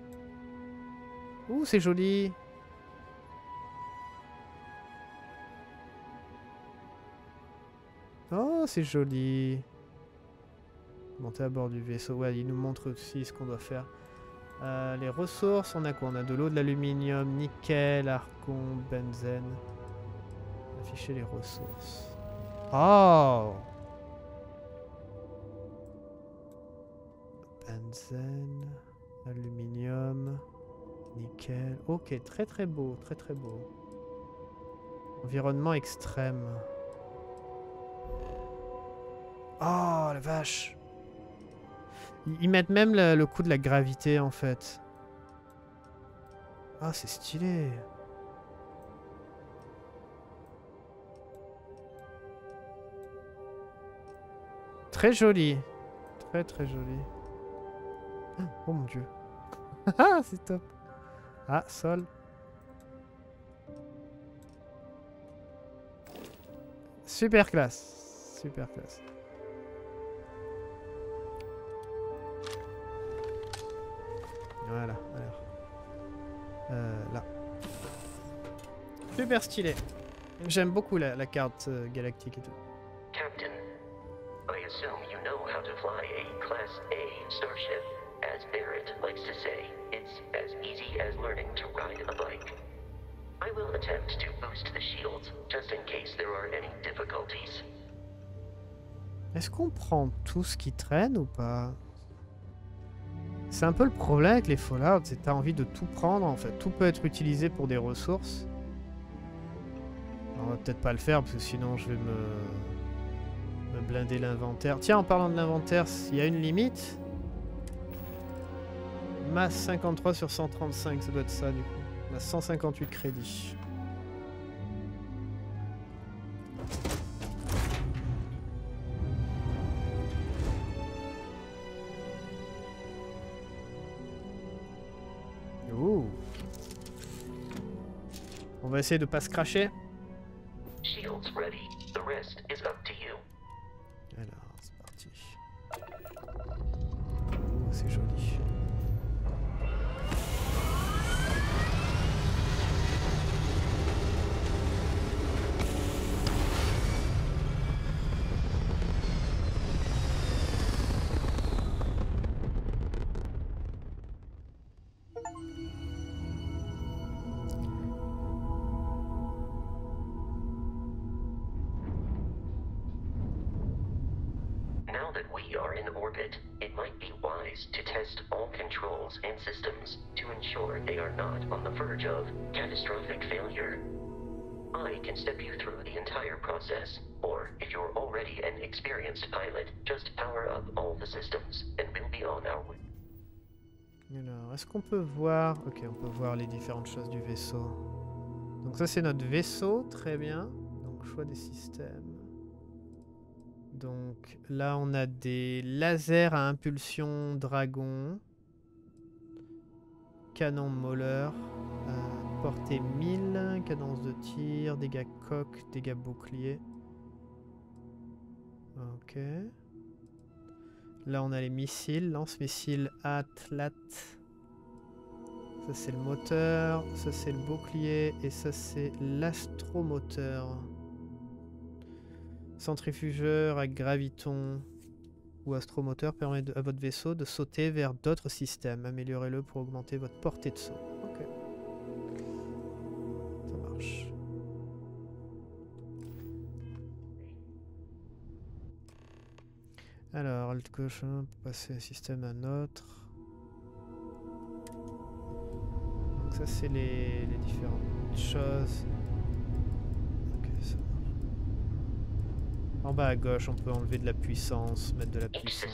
S1: Ouh, c'est joli. Oh, c'est joli. Monter à bord du vaisseau. Ouais, il nous montre aussi ce qu'on doit faire. Euh, les ressources, on a quoi? On a de l'eau, de l'aluminium, nickel, argon, benzène. Afficher les ressources. Oh! Benzène, aluminium, nickel. Ok, très très beau, très très beau. Environnement extrême. Oh la vache! Ils mettent même le, le coup de la gravité en fait. Ah, c'est stylé. Très joli. Très très joli. Oh mon dieu. Ah, c'est top. Ah, sol. Super classe. Super classe. Voilà, alors. Euh, là. Super stylé. J'aime beaucoup la, la carte euh, galactique et tout.
S10: Captain, I assume you know how to fly a Class A starship. As Barrett likes to say, it's as easy as learning to ride a bike. I will attempt to boost the shields, just in case there are any difficulties.
S1: Est-ce qu'on prend tout ce qui traîne ou pas? C'est un peu le problème avec les Fallout, c'est que t'as envie de tout prendre en fait. Tout peut être utilisé pour des ressources. Alors, on va peut-être pas le faire parce que sinon je vais me, me blinder l'inventaire. Tiens, en parlant de l'inventaire, il y a une limite. Masse cinquante-trois sur cent trente-cinq, ça doit être ça du coup. On a cent cinquante-huit crédits. Ouh. On va essayer de pas se cracher.
S10: Shields ready. The rest is up to you.
S1: Alors, c'est parti. Oh, c'est joli.
S10: Now that we are in orbit, it might be wise to test all controls and systems to ensure they are not on the verge of catastrophic failure. I can step you through the entire process, or if you're already an experienced pilot, just power up all the systems and we'll be on our way.
S1: Alors, est-ce qu'on peut voir... Ok, on peut voir les différentes choses du vaisseau. Donc ça c'est notre vaisseau, très bien. Donc choix des systèmes. Donc là on a des lasers à impulsion dragon. Canon Mauler. Euh, portée mille. Cadence de tir. Dégâts coque. Dégâts bouclier. Ok. Là on a les missiles. Lance-missiles Atlat. Ça c'est le moteur, ça c'est le bouclier et ça c'est l'astromoteur. Centrifugeur à graviton ou astromoteur permet de, à votre vaisseau de sauter vers d'autres systèmes. Améliorez-le pour augmenter votre portée de saut. Ok. Ça marche. Alors, Alt gauche pour passer d'un système à un autre. Ça c'est les, les différentes choses. Ok, ça marche. En bas à gauche, on peut enlever de la puissance, mettre de la puissance.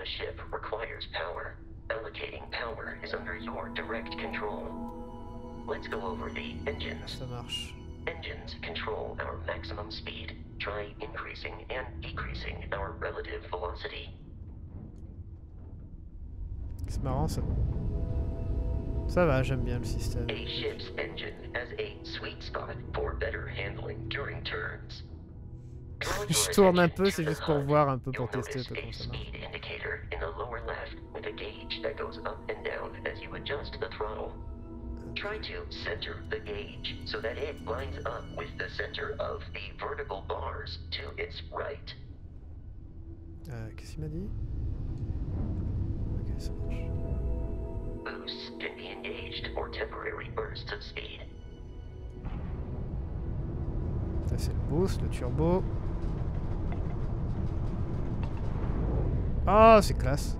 S1: Ça marche.
S10: Engines control our maximum speed. Try increasing and decreasing our relative velocity.
S1: C'est marrant ça. Ça va, j'aime bien le système.
S10: A ship's engine has a sweet spot for better handling during turns.
S1: Je tourne un peu, c'est juste pour voir un peu, pour tester un peu comment ça marche.
S10: Indicator in the lower left with a gauge that goes up and down as you adjust the throttle. Try to center the gauge so that it lines up with the center of the vertical bars to its right.
S1: Euh, qu'est-ce qu'il m'a dit? Ok, ça marche.
S10: Boosts can be engaged for temporary bursts of speed.
S1: Ça c'est le boost, le turbo. Ah, oh, c'est classe.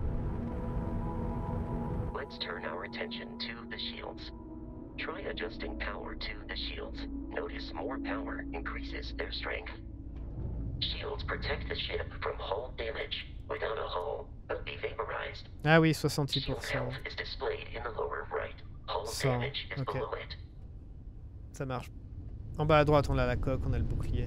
S10: Let's turn our attention to the shields. Try adjusting power to the shields. Notice more power increases their strength. Shields protect the ship from hull damage. Without a hull, it'll be vaporized.
S1: Ah oui, soixante-dix pour cent.
S10: Shield health is displayed in the lower right. Hull
S1: cent,
S10: damage is
S1: okay.
S10: below it.
S1: Ça marche. En bas à droite, on a la coque, on a le bouclier.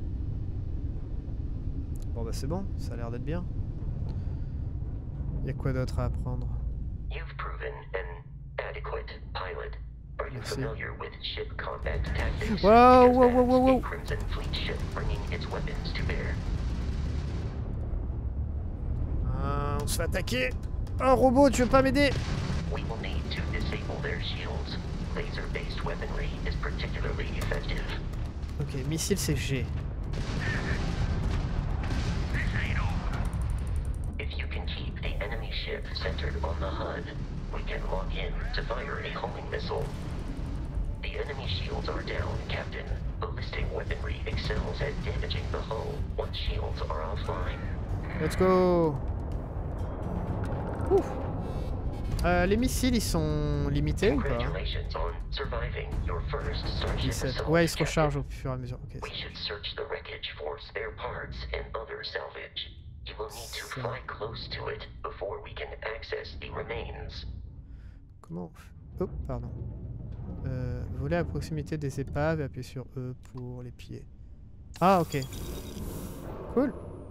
S1: Bon bah c'est bon, ça a l'air d'être bien. Il y a quoi d'autre à apprendre?
S10: You've proven an adequate pilot. Are you
S1: Merci.
S10: familiar with ship combat tactics?
S1: Wow,
S10: Because
S1: wow, wow, wow, wow.
S10: that's a Crimson Fleet ship bringing its weapons to bear.
S1: Ah, on se fait attaquer. Oh robot, tu veux pas m'aider?
S10: We will need to disable their shields. Laser-based weaponry is particularly effective.
S1: Ok, missile c'est G.
S10: If you can keep the enemy ship centered on the H U D, we can lock in to fire a homing missile. The enemy shields are down, Captain. Ballistic weaponry excels at damaging the hull once shields are offline.
S1: Let's go. Ouf. Euh, les missiles ils sont limités ou pas?
S10: Congratulations on surviving your first Starship
S1: dix-sept.
S10: assault,
S1: Ouais, ils se
S10: Captain.
S1: rechargent au fur et à mesure. Ok.
S10: We should search the wreckage for spare parts and other salvage. You will need to
S1: Ça.
S10: fly close to it before we can access the remains.
S1: Comment on fait? Oh, pardon. Euh, voler à proximité des épaves et appuyer sur E pour les piller. Ah, ok. Cool.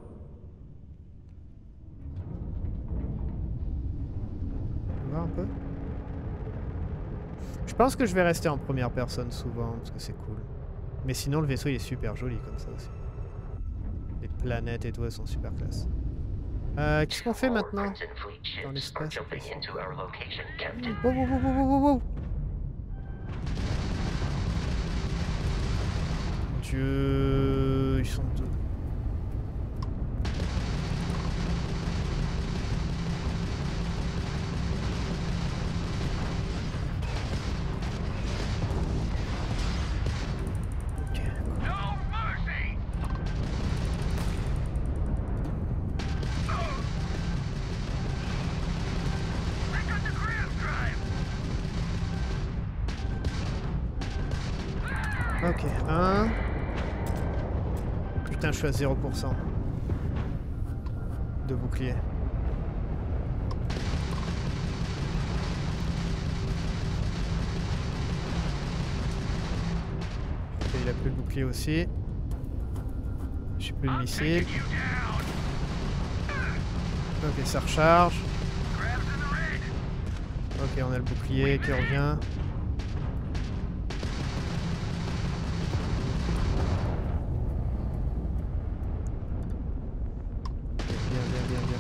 S1: On peut voir un peu. Je pense que je vais rester en première personne souvent parce que c'est cool. Mais sinon, le vaisseau il est super joli comme ça aussi. Les planètes et tout, elles sont super classe. Euh, Qu'est-ce qu'on fait maintenant dans l'espace? Wow, wow, wow, wow, wow, wow. Mon Dieu, ils sont deux. Ok, un. Putain, je suis à zéro pour cent de bouclier. Ok, il a plus de bouclier aussi. J'ai plus de missiles. Ok, ça recharge. Ok, on a le bouclier qui revient. Bien, bien, bien, bien.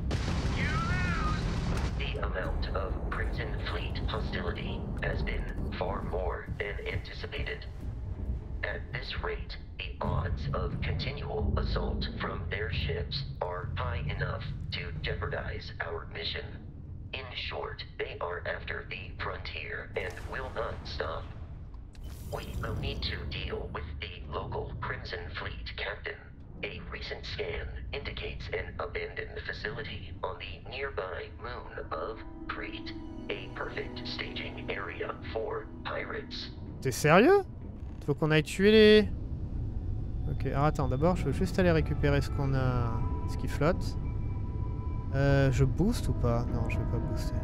S10: The amount of Crimson Fleet hostility has been far more than anticipated. At this rate, the odds of continual assault from their ships are high enough to jeopardize our mission. In short, they are after the frontier and will not stop. We will need to deal with the local Crimson Fleet captain. A recent scan indicates an abandoned facility on the nearby moon of Crete, a perfect staging area for pirates.
S1: T'es sérieux? Faut qu'on aille tuer les... Ok, alors attends, d'abord je veux juste aller récupérer ce qu'on a... ce qui flotte. Euh, je booste ou pas? Non, je vais pas booster.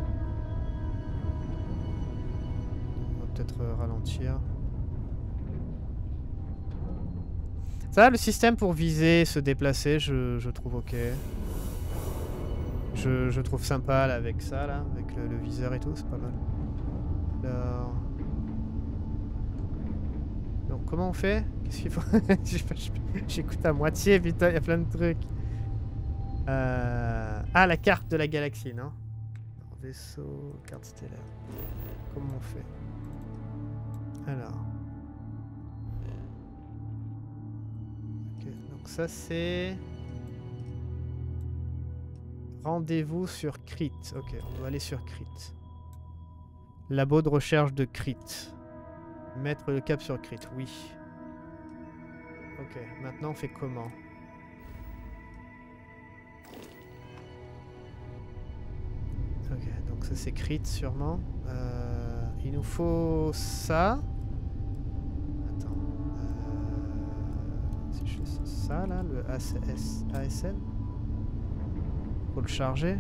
S1: On va peut-être euh, ralentir. Ça, le système pour viser, se déplacer, je, je trouve ok. Je, je trouve sympa là, avec ça, là, avec le, le viseur et tout, c'est pas mal. Alors... Donc comment on fait? Qu'est-ce qu'il faut? J'écoute à moitié, putain, il y a plein de trucs. Euh... Ah, la carte de la galaxie, non? Vaisseau, carte stellaire. Comment on fait? Alors... Donc ça c'est... Rendez-vous sur Crete. Ok, on doit aller sur Crete. Labo de recherche de Crete. Mettre le cap sur Crete, oui. Ok, maintenant on fait comment? Ok, donc ça c'est Crete sûrement. Euh, il nous faut ça. Ça là, le A S N. Faut le charger.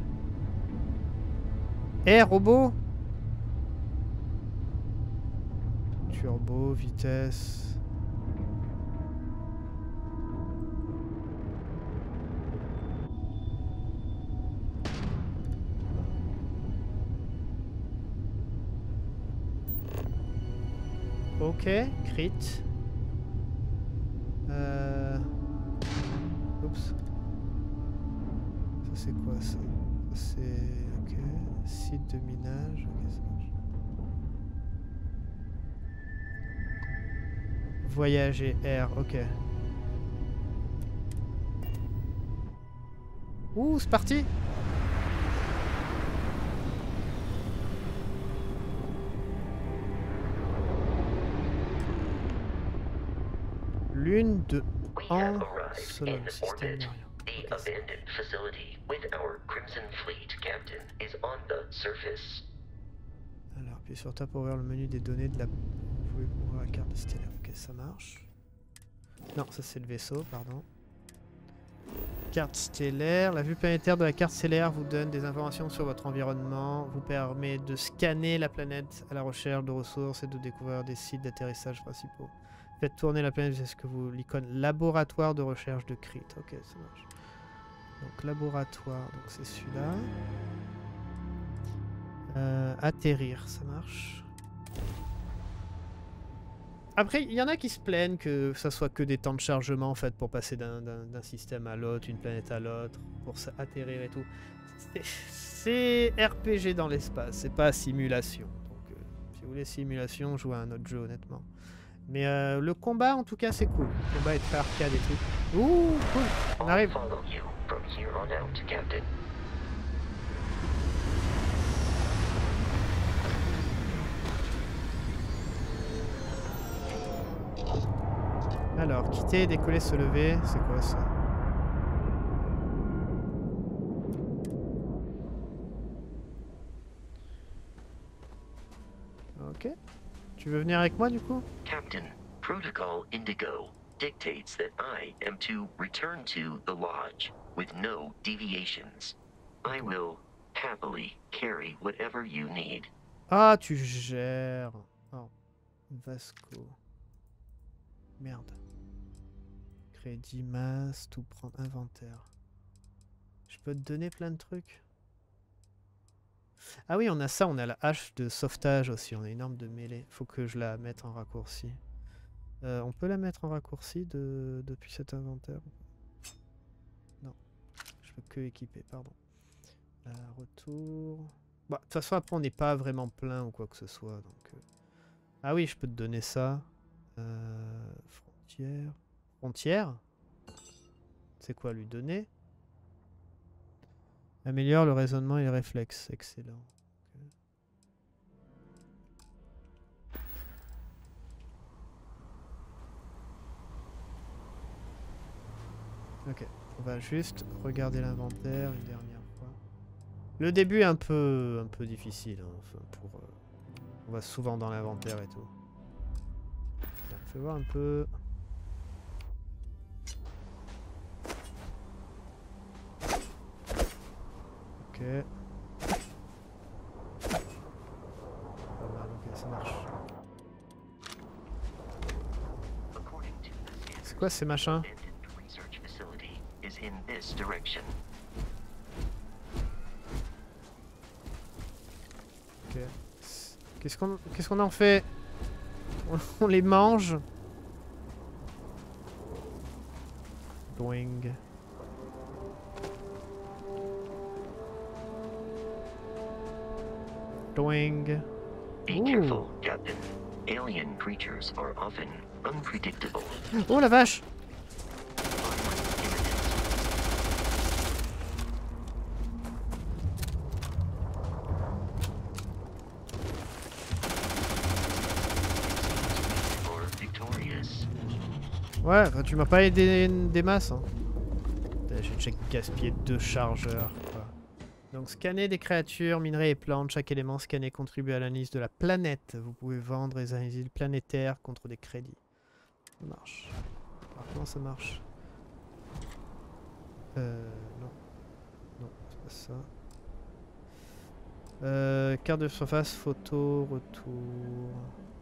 S1: Eh, robot! Turbo, vitesse. Ok, crit. Euh... Oups. Ça c'est quoi ça? C'est... Ok. Site de minage. Ok, ça marche. Voyager R. Ok. Ouh, c'est parti! Lune de En Solon, système Marion.
S10: The abandoned facility with our Crimson Fleet captain is on the surface.
S1: Alors, puis sur tab pour ouvrir le menu des données de la... Vous pouvez ouvrir la carte stellaire. Ok, ça marche. Non, ça c'est le vaisseau, pardon. Carte stellaire. La vue planétaire de la carte stellaire vous donne des informations sur votre environnement, vous permet de scanner la planète à la recherche de ressources et de découvrir des sites d'atterrissage principaux. Faites tourner la planète, c'est ce que vous... l'icône laboratoire de recherche de Crete. Ok, ça marche. Donc laboratoire, donc c'est celui-là. Euh, atterrir, ça marche. Après, il y en a qui se plaignent que ça soit que des temps de chargement en fait pour passer d'un système à l'autre, une planète à l'autre, pour atterrir et tout. C'est R P G dans l'espace, c'est pas simulation. Donc, euh, si vous voulez simulation, jouez à un autre jeu honnêtement. Mais euh, le combat en tout cas c'est cool. Le combat est très arcade et tout. Ouh, cool. On arrive. Alors, quitter, décoller, se lever, c'est quoi ça? Ok. Tu veux venir avec moi du coup?
S10: Captain, Protocol Indigo dictates that I am to return to the lodge with no deviations. I will happily carry whatever you need.
S1: Ah, tu gères. Oh. Vasco. Merde. Crédit, masse, tout prendre, inventaire. Je peux te donner plein de trucs. Ah oui, on a ça, on a la hache de sauvetage aussi, on a une arme de mêlée. Faut que je la mette en raccourci. Euh, on peut la mettre en raccourci de, depuis cet inventaire? Non, je peux que équiper, pardon. Euh, retour... Bah, de toute façon, après, on n'est pas vraiment plein ou quoi que ce soit. Donc, euh... ah oui, je peux te donner ça. Euh... Frontière... Frontière? C'est quoi, lui donner? Améliore le raisonnement et les réflexes. Excellent. Ok. Ok. On va juste regarder l'inventaire une dernière fois. Le début est un peu, un peu difficile. Hein, enfin, pour, euh, on va souvent dans l'inventaire et tout. On va voir un peu... Ok. Pas mal, ok, ça marche. C'est quoi ces machins? Ok. Qu'est-ce qu'on qu'est-ce qu'on en fait? on, on les mange? Doing. Doing.
S10: Be careful, Captain. Alien creatures are often unpredictable.
S1: Oh la vache! Ouais, enfin, tu m'as pas aidé des masses. Hein. J'ai gaspillé deux chargeurs. Quoi. Donc scanner des créatures, minerais et plantes. Chaque élément scanné contribue à l'analyse de la planète. Vous pouvez vendre les analyses planétaires contre des crédits. Ça marche. Alors comment ça marche? Euh... Non. Non, c'est pas ça. Euh, carte de surface, photo, retour...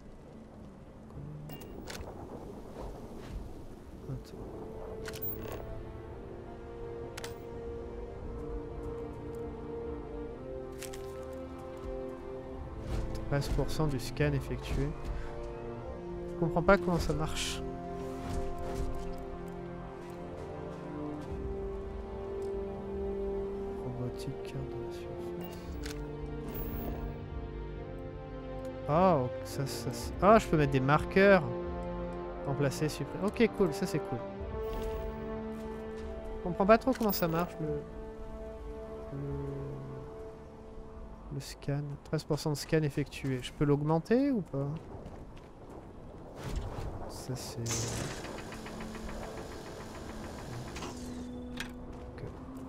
S1: treize pour cent du scan effectué. Je comprends pas comment ça marche. Robotique, carte de la surface. Oh, ça, ça, ça. Oh, je peux mettre des marqueurs. Remplacer, supprimer. Ok, cool, ça c'est cool. Je comprends pas trop comment ça marche le... Le, le scan. treize pour cent de scan effectué. Je peux l'augmenter ou pas? Ça c'est... Ok.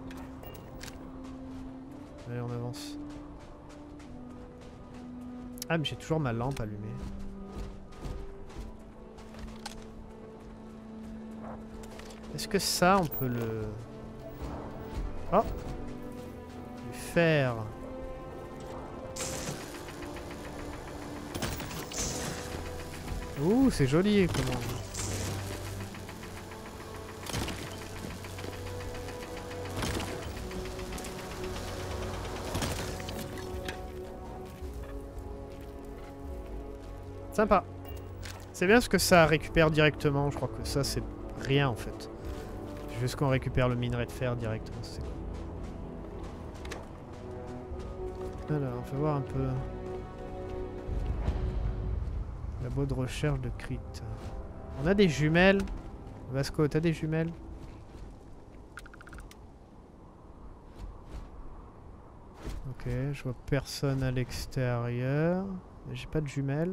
S1: Allez, on avance. Ah, mais j'ai toujours ma lampe allumée. Est-ce que ça, on peut le... Oh! Du fer. Ouh, c'est joli, comment... Sympa. C'est bien parce que ça récupère directement. Je crois que ça, c'est rien, en fait. Juste qu'on récupère le minerai de fer directement. Alors, on va voir un peu. Labo de recherche de crit. On a des jumelles. Vasco, t'as des jumelles? Ok, je vois personne à l'extérieur. J'ai pas de jumelles.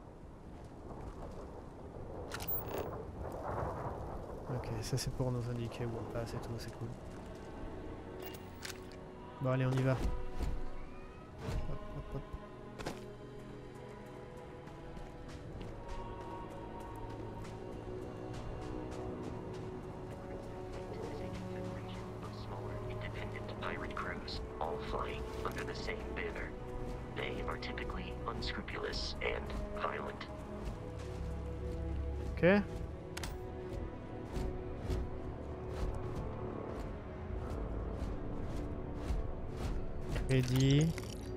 S1: Ok, ça c'est pour nous indiquer où on passe et tout, c'est cool. Bon allez, on y va. Hop, hop, hop.
S10: same banner. They are typically unscrupulous and violent.
S1: Ok. Crédit.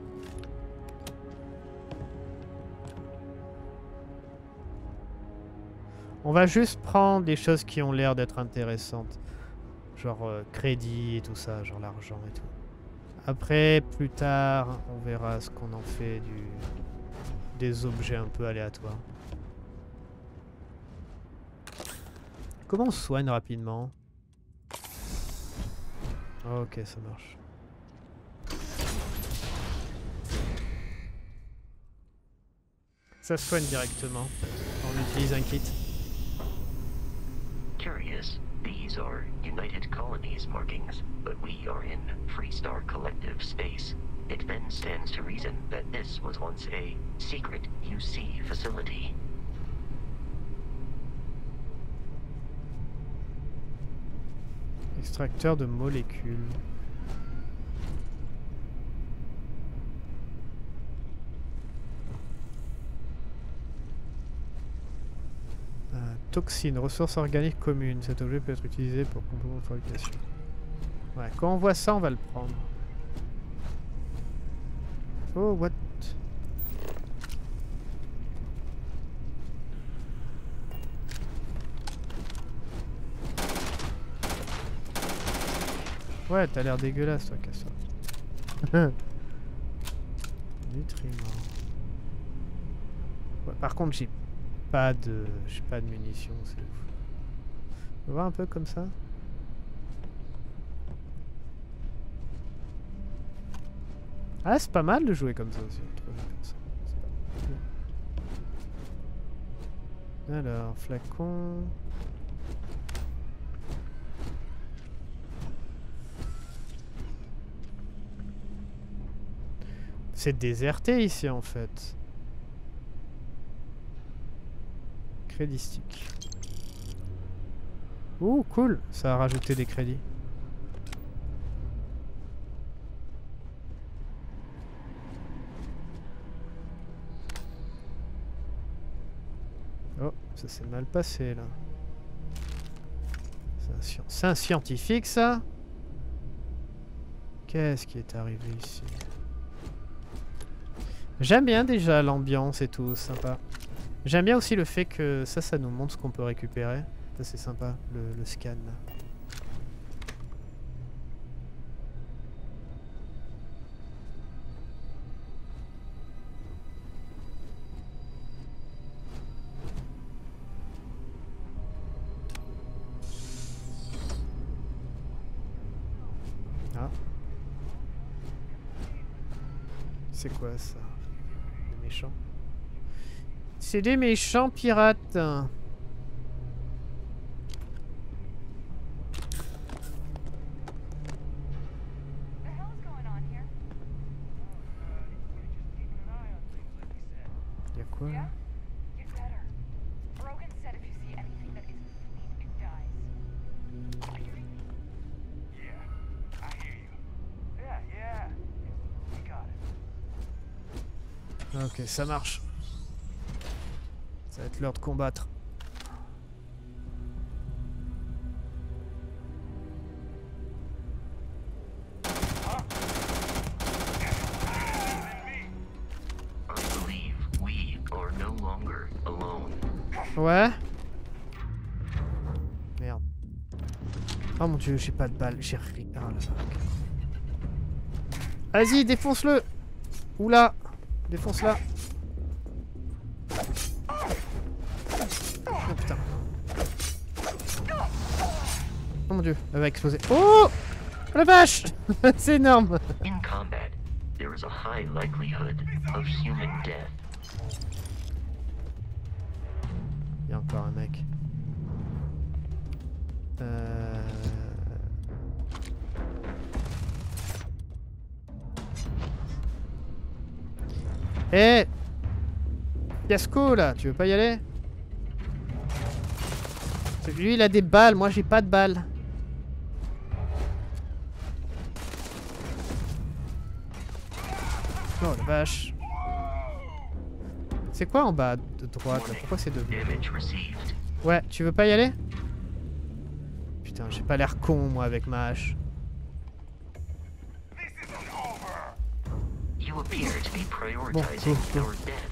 S1: On va juste prendre des choses qui ont l'air d'être intéressantes. Genre euh, crédit et tout ça, genre l'argent et tout. Après, plus tard, on verra ce qu'on en fait du... des objets un peu aléatoires. Comment on soigne rapidement? Ok, ça marche. Ça se soigne directement. On utilise un kit.
S10: Curious. These are United Colonies markings, but we are in Freestar Collective space. It then stands to reason that this was once a secret U C facility.
S1: Extracteur de molécules. Euh, toxine, ressource organique commune. Cet objet peut être utilisé pour complément de fabrication. Ouais, quand on voit ça, on va le prendre. Oh, what? Ouais, t'as l'air dégueulasse, toi, casse-toi. Nutriments. Ouais, par contre, j'ai pas de... j'ai pas de munitions, c'est ouf. On va voir un peu comme ça. Ah, c'est pas mal de jouer comme ça aussi. Alors, flacon... C'est déserté ici en fait. Crédit stick. Ouh, cool. Ça a rajouté des crédits. Oh, ça s'est mal passé là. C'est un, c'est un scientifique ça. Qu'est-ce qui est arrivé ici? J'aime bien déjà l'ambiance et tout, sympa. J'aime bien aussi le fait que ça, ça nous montre ce qu'on peut récupérer. Ça c'est sympa, le, le scan là. Ah. C'est quoi ça? Méchants. C'est des méchants pirates. Y'a quoi là? Ok, ça marche. Ça va être l'heure de combattre. Ouais. Merde. Oh mon dieu, j'ai pas de balles. J'ai rien. Oh là. Vas-y, défonce-le. Oula. Défonce-la. Oh putain. Oh mon dieu, elle va exploser. Oh, oh la vache. C'est énorme.
S10: In combat, there is a high likelihood of human death.
S1: Il y a encore un mec. Euh... Eh hey, Fiasco là, tu veux pas y aller? Lui il a des balles, moi j'ai pas de balles. Oh la vache. C'est quoi en bas de droite là? Pourquoi c'est devenu? Ouais, tu veux pas y aller? Putain, j'ai pas l'air con moi avec ma hache. Bon, go, go.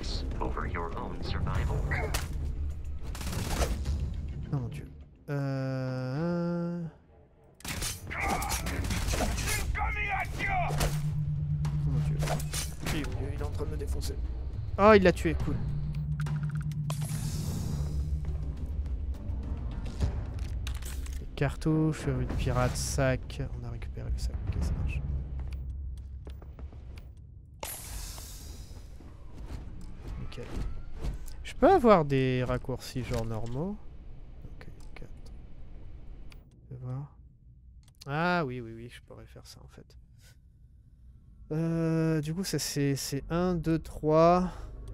S1: Oh mon dieu. Euh... Oh mon dieu. Il est en train de me défoncer. Oh, il l'a tué, cool. Cartouche, une pirate, sac. On a récupéré le sac, ok, ça marche. Ok. Je peux avoir des raccourcis genre normaux. Ok, quatre. Je vais voir. Ah oui, oui, oui, je pourrais faire ça en fait. Euh, du coup, ça c'est un, deux, trois.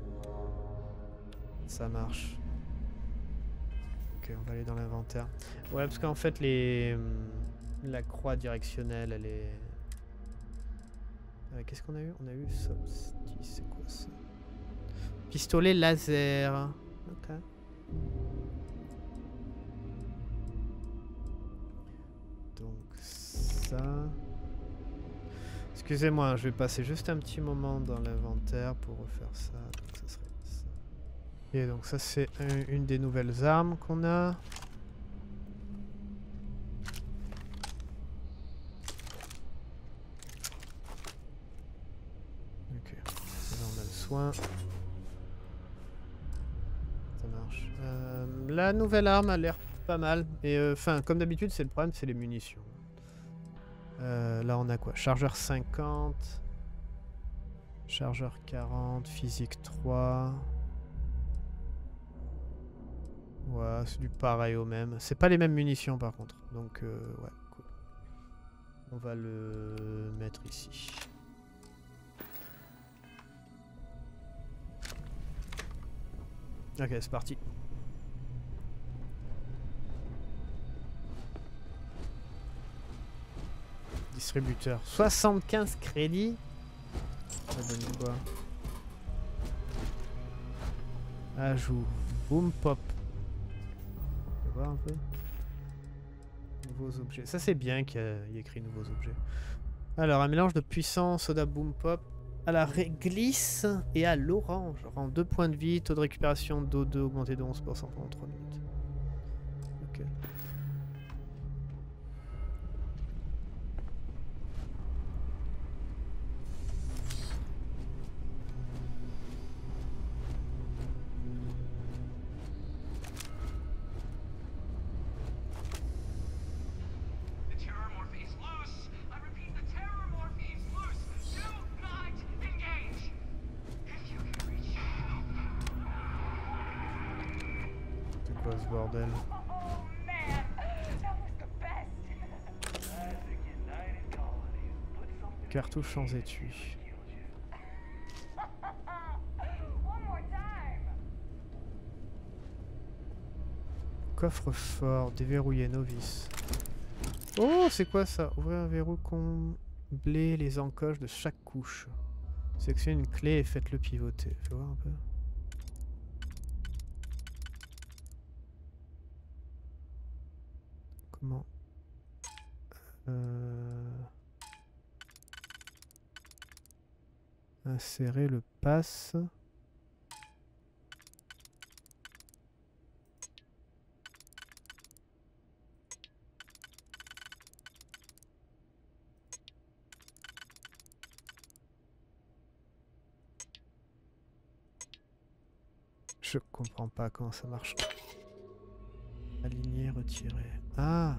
S1: Ça marche. Ok, on va aller dans l'inventaire. Ouais, parce qu'en fait, les la croix directionnelle, elle est... Euh, Qu'est-ce qu'on a eu? On a eu Solstice, c'est quoi ça? Pistolet laser. Ok. Donc ça... Excusez-moi, je vais passer juste un petit moment dans l'inventaire pour refaire ça. Donc ça serait ça. Et donc ça c'est un, une des nouvelles armes qu'on a. Ok. Là on a le soin. Ça marche. Euh, la nouvelle arme a l'air pas mal. Et enfin, euh, comme d'habitude, c'est le problème, c'est les munitions. Euh, là on a quoi? Chargeur cinquante. Chargeur quarante. Physique trois. Ouais, c'est du pareil au même. C'est pas les mêmes munitions par contre. Donc euh, ouais, cool. On va le mettre ici. Ok, c'est parti. Distributeur. soixante-quinze crédits. Ça donne quoi? Ajout. Boom pop. On va voir un peu. Nouveaux objets. Ça c'est bien qu'il y ait écrit nouveaux objets. Alors un mélange de puissance, soda boom pop, à la réglisse et à l'orange. Rend deux points de vie, taux de récupération d'O deux augmenté de onze pour cent pendant trois minutes. Ok. Ce bordel. Cartouche sans étui. Coffre-fort, déverrouiller novice. Oh, c'est quoi ça? Ouvrir un verrou, combler les encoches de chaque couche. Sélectionnez une clé et faites-le pivoter. Fais voir un peu. Comment euh... insérer le pass. Je comprends pas comment ça marche. Aligner, retirer. Ah!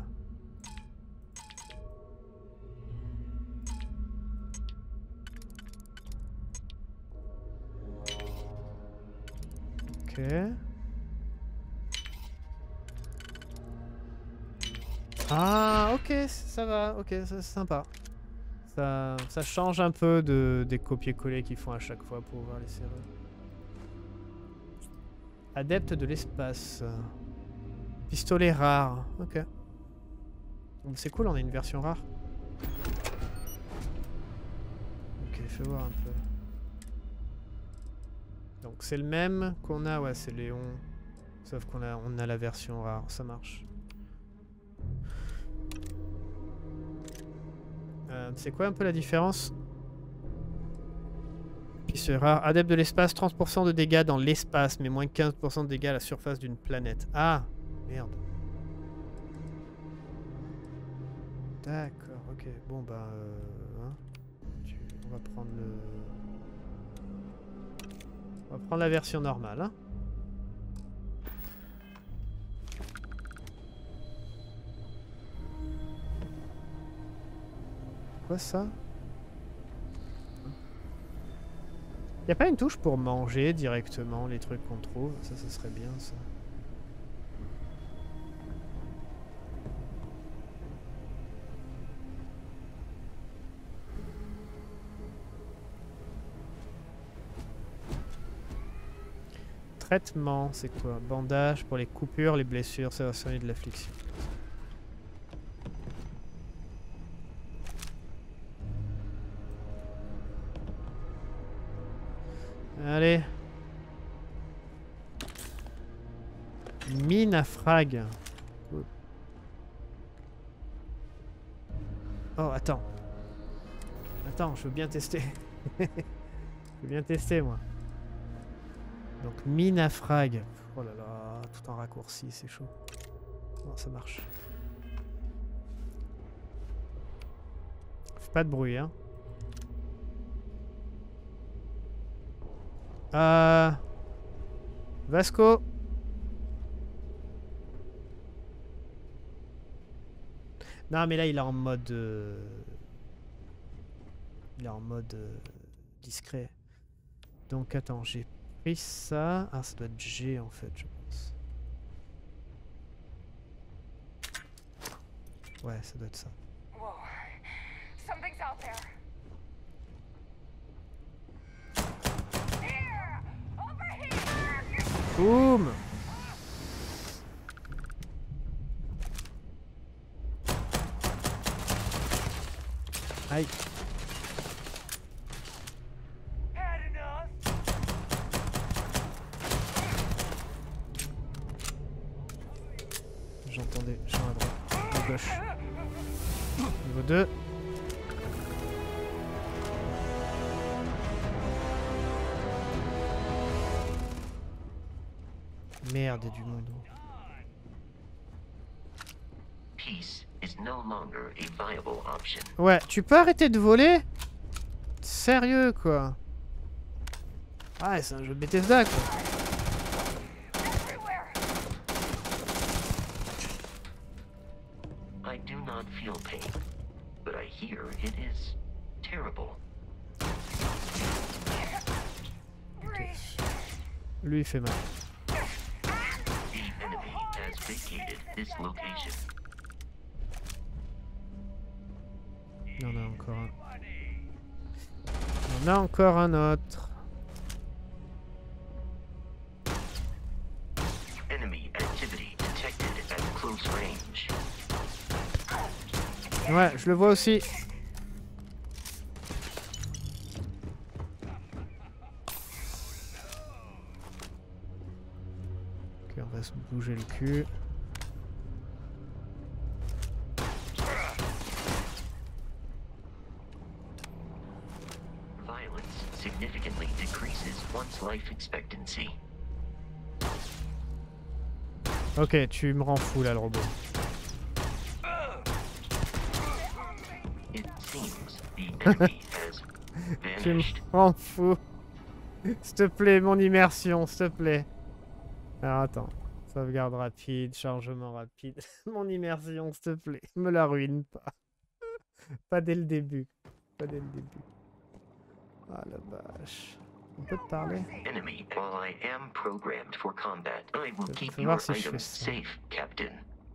S1: Ok. Ah, ok, ça va. Ok, c'est sympa. Ça, ça change un peu de, des copier-coller qu'ils font à chaque fois pour ouvrir les serrures. Adepte de l'espace. Pistolet rare. Ok. C'est cool, on a une version rare. Ok, fais voir un peu. Donc c'est le même qu'on a, ouais, c'est Léon. Sauf qu'on a, on a la version rare, ça marche. Euh, c'est quoi un peu la différence? Puis c'est rare. Adepte de l'espace, trente pour cent de dégâts dans l'espace, mais moins quinze pour cent de dégâts à la surface d'une planète. Ah, merde. D'accord, ok. Bon bah... Euh, hein, tu, on va prendre le... On va prendre la version normale. Hein. Quoi ça? Y a pas une touche pour manger directement les trucs qu'on trouve? Ça, ça serait bien ça. Traitement, c'est quoi? Bandage pour les coupures, les blessures, ça va soigner de l'affliction. Allez. Mine à frag. Cool. Oh, attends. Attends, je veux bien tester. Je veux bien tester, moi. Donc, mine à frag. Oh là là, tout en raccourci, c'est chaud. Non, ça marche. Fais pas de bruit, hein. Euh... Vasco. Non, mais là, il est en mode... Euh... Il est en mode... Euh... discret. Donc, attends, j'ai... pris ça. Ah, ça doit être G en fait, je pense. Ouais, ça doit être ça. Boum! Aïe. J'entendais, je suis à droite, à gauche. Niveau deux. Merde, il y a du monde. Ouais, tu peux arrêter de voler? Sérieux, quoi. Ah, c'est un jeu de Bethesda, quoi.
S10: I do not feel pain, but I hear it is terrible.
S1: Okay. Lui, il fait mal.
S10: The enemy has vacated this location.
S1: Il y en a encore un. Il y en a encore un autre.
S10: Enemy activity detected at close range.
S1: Ouais, je le vois aussi. Ok, on va se bouger le cul.
S10: Violence significantly decreases one's life expectancy.
S1: Ok, tu me rends fou là, le robot. Tu me rends fou. S'il te plaît, mon immersion, s'il te plaît. Alors attends. Sauvegarde rapide, chargement rapide. Mon immersion, s'il te plaît. Me la ruine pas. Pas dès le début. Pas dès le début. Ah la vache. On peut te parler?
S10: Enemy, while I am programmed for combat, I will keep your items safe, Captain.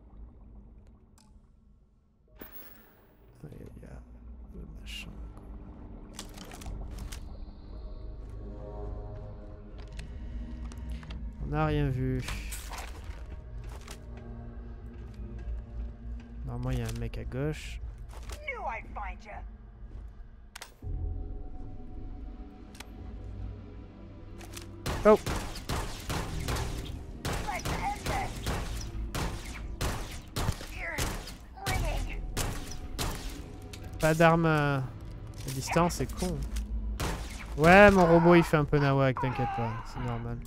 S1: Il y a le machin. On n'a rien vu. Normalement, il y a un mec à gauche. Oh. Pas d'arme à distance, c'est con. Ouais, mon robot il fait un peu nawak, t'inquiète pas, c'est normal.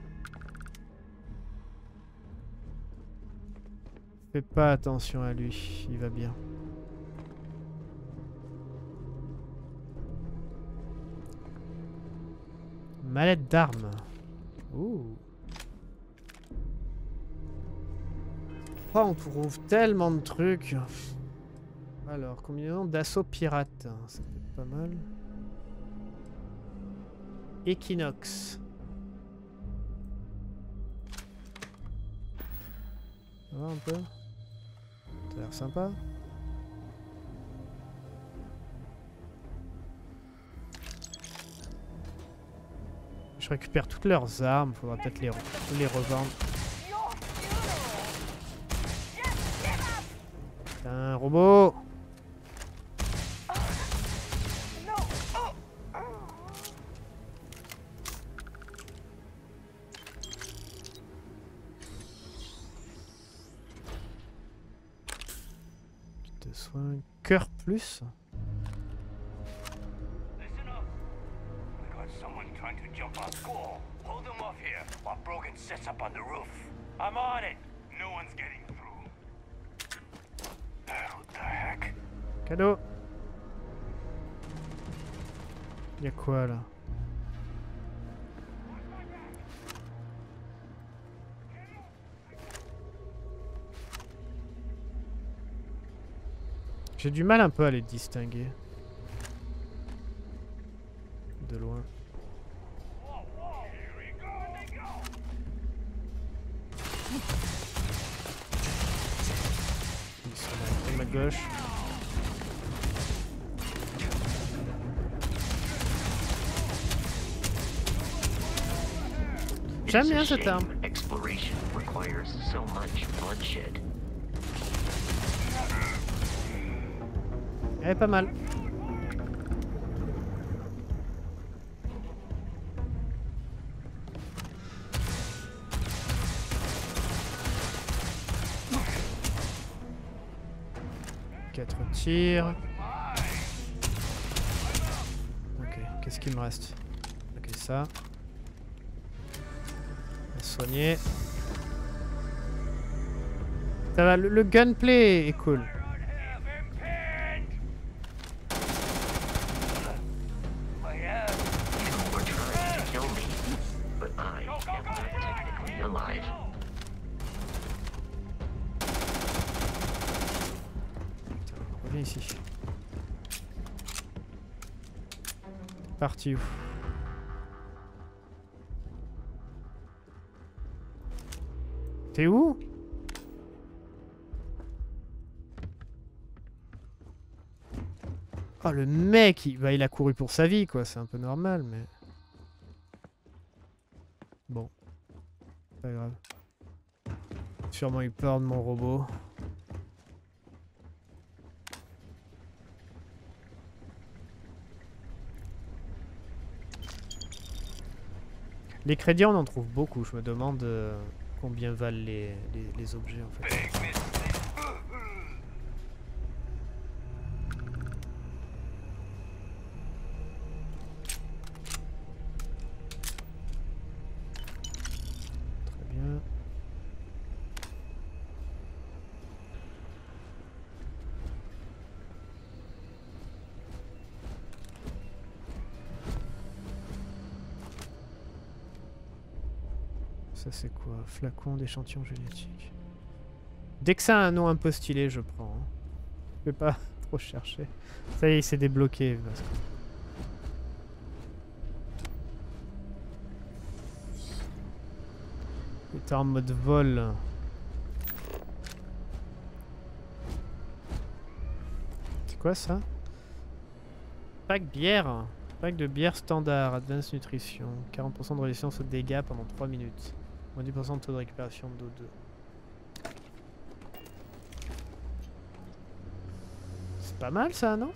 S1: Fais pas attention à lui, il va bien. Mallette d'armes. Ouh. Oh, on trouve tellement de trucs. Alors, combinaison d'assaut pirate. Ça peut être pas mal. Equinox. Ça va un peu? Ça a l'air sympa. Je récupère toutes leurs armes, faudra peut-être les, re les revendre. Un robot. Petit soin, cœur plus.
S11: Sets up on the roof. I'm on it. No one's getting through. What the heck?
S1: Cadeau. Y'a quoi là? J'ai du mal un peu à les distinguer. De loin. Ils sont à ma gauche. J'aime bien cette arme.
S10: Exploration requires so much bloodshed.
S1: Elle est pas mal. Quatre tirs. Ok, qu'est-ce qu'il me reste? Ok, ça. Soigner. Ça va, le, le gunplay est cool. Reviens ici. Parti où? T'es où? Oh le mec, il, bah, il a couru pour sa vie quoi, c'est un peu normal mais... Bon. Pas grave. Sûrement eu peur de mon robot. Les crédits on en trouve beaucoup, je me demande... Euh... Combien valent les, les, les objets en fait. Très bien. Ça c'est quoi? Flacon d'échantillons génétiques. Dès que ça a un nom un peu stylé, je prends. Hein. Je vais pas trop chercher. Ça y est, il s'est débloqué. Il était en mode vol. C'est quoi ça? Pack bière. Pack de bière standard. Advanced Nutrition. quarante pour cent de résistance aux dégâts pendant trois minutes. Moins dix pour cent de taux de récupération d'O deux. C'est pas mal ça, non?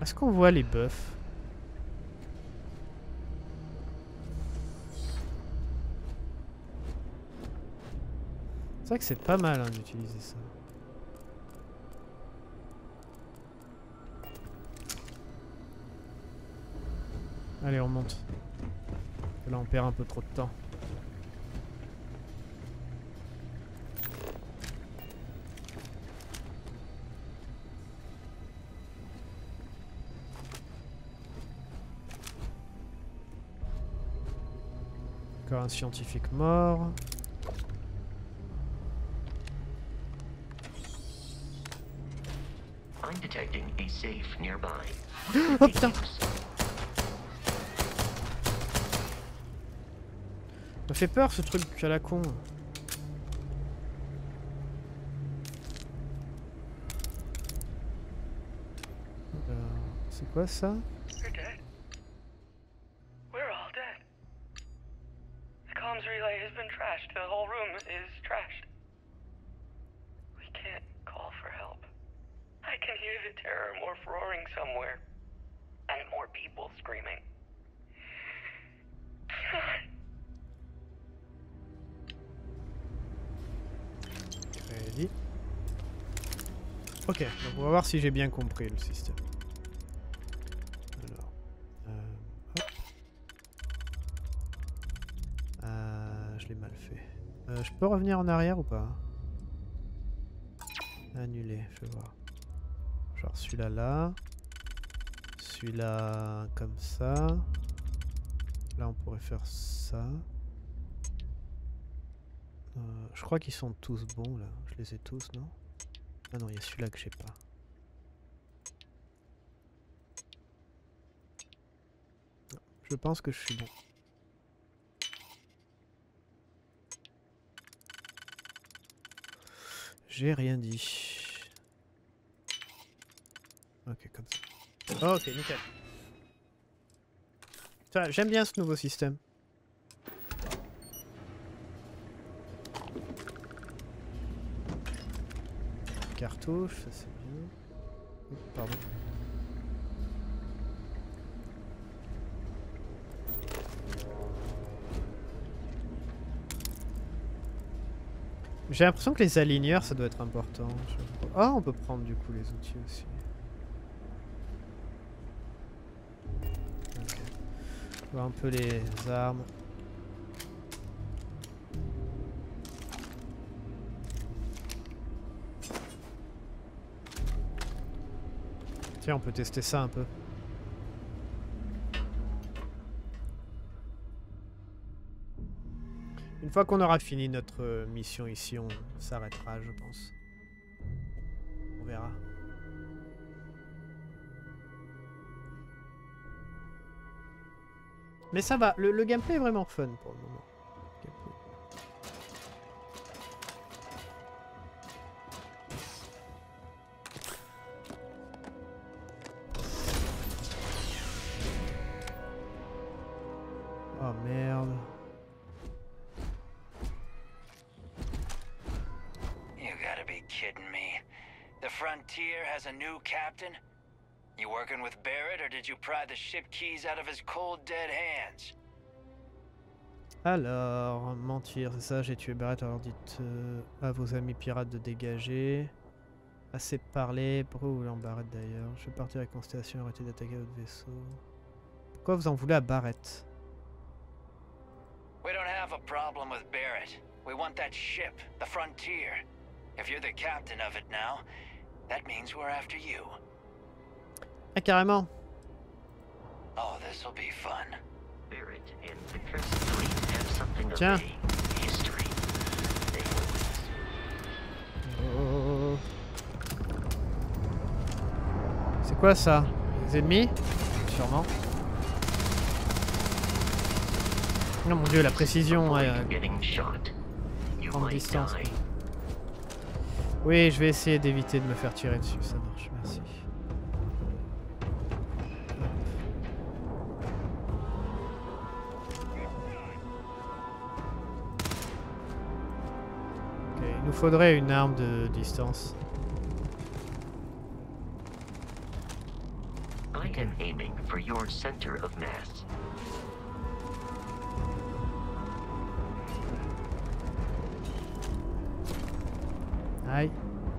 S1: Est-ce qu'on voit les buffs? C'est vrai que c'est pas mal hein, d'utiliser ça. Allez, on monte. Là, on perd un peu trop de temps. Encore un scientifique mort.
S10: I'm detecting a safe nearby.
S1: Oh putain! Ça fait peur ce truc à la con. C'est quoi ça?
S12: You're dead. We're all dead. The comms relay has been trashed. The whole room is trashed. We can't call for help. I can hear the terror morph roaring somewhere. And more people screaming. God.
S1: Crédit. Ok, donc on va voir si j'ai bien compris le système. Alors, euh, hop. Euh, je l'ai mal fait. Euh, je peux revenir en arrière ou pas? Annuler, je vais voir. Genre celui-là là. Celui-là comme ça. Là on pourrait faire ça. Euh, je crois qu'ils sont tous bons là. Je les ai tous, non? Ah non, il y a celui-là que j'ai pas. Non, je pense que je suis bon. J'ai rien dit. Ok, comme ça. Ok, nickel. J'aime bien ce nouveau système. Cartouche, ça c'est bien. Oh, pardon. J'ai l'impression que les aligneurs ça doit être important. Ah, oh, on peut prendre du coup les outils aussi. Ok. On voit un peu les armes. Tiens, on peut tester ça un peu. Une fois qu'on aura fini notre mission ici, on s'arrêtera, je pense. On verra. Mais ça va, le, le gameplay est vraiment fun pour le moment. Gameplay. Oh merde.
S11: You gotta be kidding me. The Frontier has a new captain? You working with Barrett or did you pry the ship keys out of his cold dead hands?
S1: Alors, mentir, c'est ça, j'ai tué Barrett, alors dites euh, à vos amis pirates de dégager. Assez parlé, pourquoi vous voulez en Barrett d'ailleurs? Je vais partir à la Constellation et arrêter d'attaquer votre vaisseau. Pourquoi vous en voulez à Barrett?
S11: We don't have a problem with Barrett. We want that ship, the Frontier. If you're the captain of it now, that means we're after you.
S1: Ah, carrément.
S11: Oh, this'll be fun.
S10: Barrett and the Crimson Fleet have something of
S1: Tiens.
S10: a history. They
S1: Oh. C'est quoi ça? Des ennemis? Sûrement. Oh mon dieu, la précision ouais, euh, en distance. Quoi. Oui, je vais essayer d'éviter de me faire tirer dessus, ça marche, merci. Ok, il nous faudrait une arme de distance.
S10: I am aiming for your center of mass.
S1: Aïe.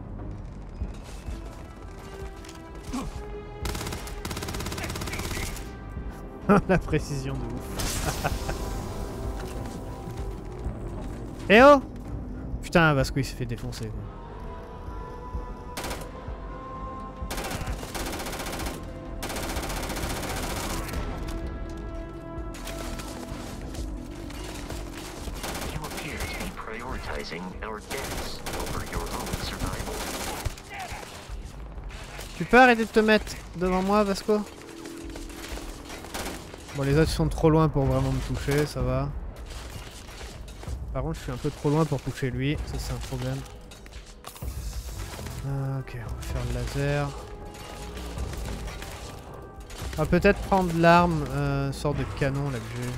S1: La précision de ouf. Eh oh! Putain, Vasco il s'est fait défoncer. Quoi.
S10: You appear to be prioritizing our deaths over your own survival.
S1: Tu peux arrêter de te mettre devant moi, Vasco? Bon, les autres sont trop loin pour vraiment me toucher, ça va. Par contre, je suis un peu trop loin pour toucher lui, ça c'est un problème. Ah, ok, on va faire le laser. On va peut-être prendre l'arme, euh, sorte de canon là que j'ai.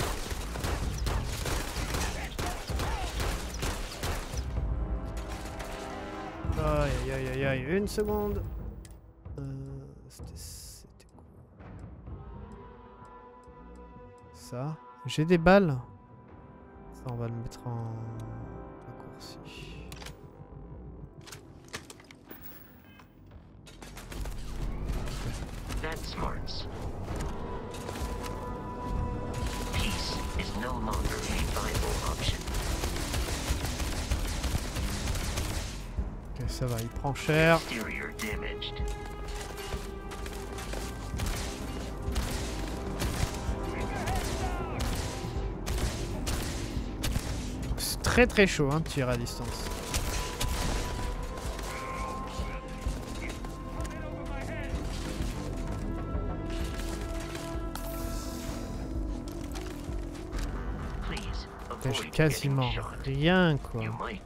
S1: Aïe aïe aïe aïe, une seconde. Euh, C'était quoi? Ça. J'ai des balles. Ça, on va le mettre en raccourci.
S10: That's smart. Peace is no longer a viable option.
S1: Ok, ça va, il prend cher.
S10: Exterior damaged.
S1: C'est très très chaud, hein, de tirer à distance. J'ai quasiment rien, quoi.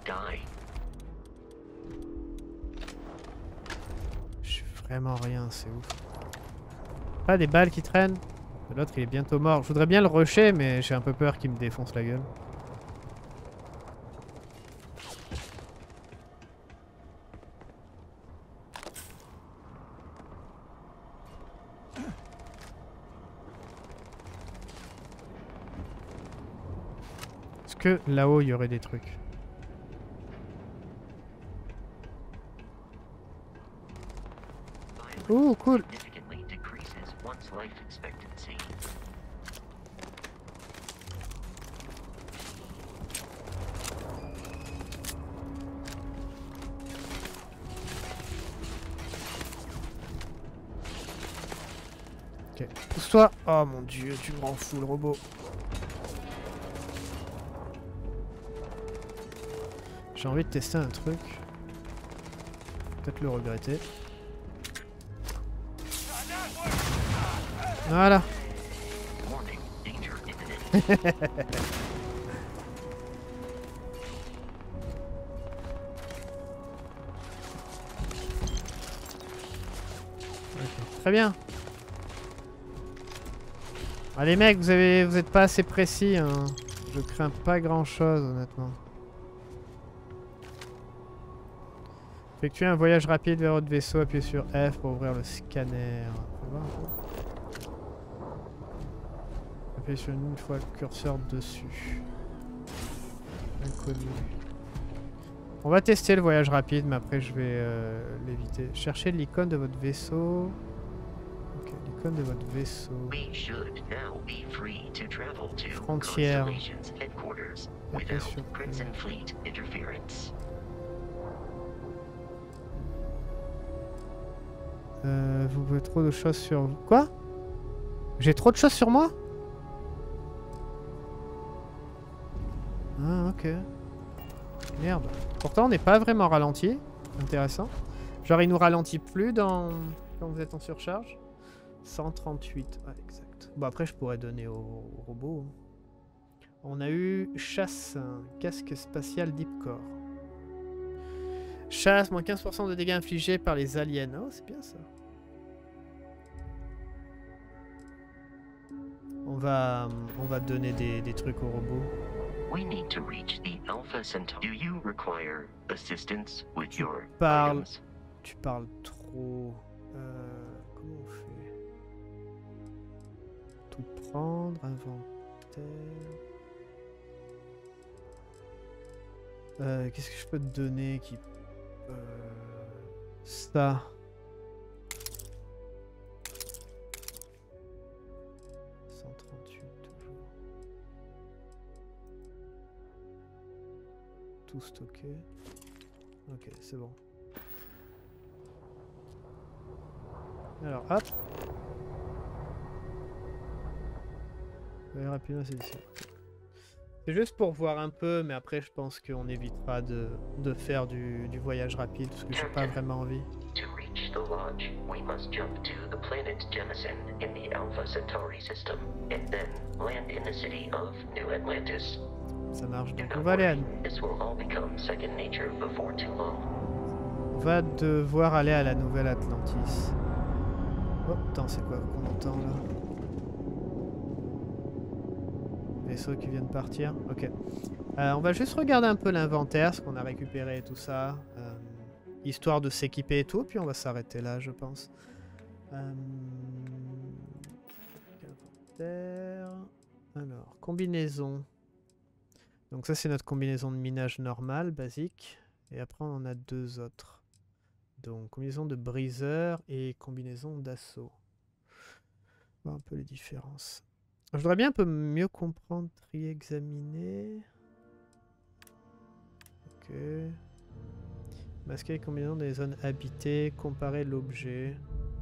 S1: Je suis vraiment rien, c'est ouf. Pas des balles qui traînent. L'autre il est bientôt mort. Je voudrais bien le rusher, mais j'ai un peu peur qu'il me défonce la gueule. Est-ce que là-haut il y aurait des trucs? Oh cool. Ok, pousse-toi. Oh mon dieu, tu me rends fou le robot. J'ai envie de tester un truc. Peut-être le regretter. Voilà. Ok, très bien. Allez mecs, vous avez, vous êtes pas assez précis. Hein. Je crains pas grand chose honnêtement. Effectuez un voyage rapide vers votre vaisseau, appuyez sur F pour ouvrir le scanner. On va voir un peu. Appuyez sur une fois le curseur dessus. Inconnu. On va tester le voyage rapide, mais après je vais euh, l'éviter. Cherchez l'icône de votre vaisseau. Ok, l'icône de votre vaisseau. Frontière. Appuyez sur Euh, vous avez trop de choses sur vous. Quoi? J'ai trop de choses sur moi? Ah, ok. Merde. Pourtant, on n'est pas vraiment ralenti. Intéressant. Genre, il nous ralentit plus dans... quand vous êtes en surcharge. cent trente-huit. Ouais, exact. Bon, après, je pourrais donner au, au robot. On a eu chasse. Casque spatial Deepcore. Chasse, moins quinze pour cent de dégâts infligés par les aliens. Oh, c'est bien ça. On va, on va donner des, des trucs au robot.
S10: We need to reach the Alpha Centaur. Do you require assistance with
S1: tu
S10: your
S1: parles,
S10: items?
S1: Tu parles trop. Euh, comment on fait? tout prendre. Inventaire. Euh, Qu'est-ce que je peux te donner qui... Euh, ça. cent trente-huit toujours. Tout stocké. Ok, c'est bon. Alors, hop. Ouais, rapidement, c'est ici. C'est juste pour voir un peu, mais après, je pense qu'on évitera de, de faire du, du voyage rapide, parce que j'ai pas vraiment envie.
S10: To reach the lodge, we must jump to the planet Jemison in the Alpha Centauri system, and then land in the city of New Atlantis.
S1: Ça marche, donc on va aller à...
S10: This will all become second nature before too long.
S1: On va devoir aller à la Nouvelle Atlantis. Oh, attends, c'est quoi qu'on entend là? Vaisseaux qui viennent partir. Ok. Euh, on va juste regarder un peu l'inventaire, ce qu'on a récupéré et tout ça. Euh, histoire de s'équiper et tout, puis on va s'arrêter là, je pense. Euh... Inventaire. Alors, combinaison. Donc ça, c'est notre combinaison de minage normale, basique. Et après, on en a deux autres. Donc, combinaison de briseur et combinaison d'assaut. On va voir un peu les différences. Je voudrais bien un peu mieux comprendre, trier, examiner. Ok. Masquer les combinaisons des zones habitées, comparer l'objet.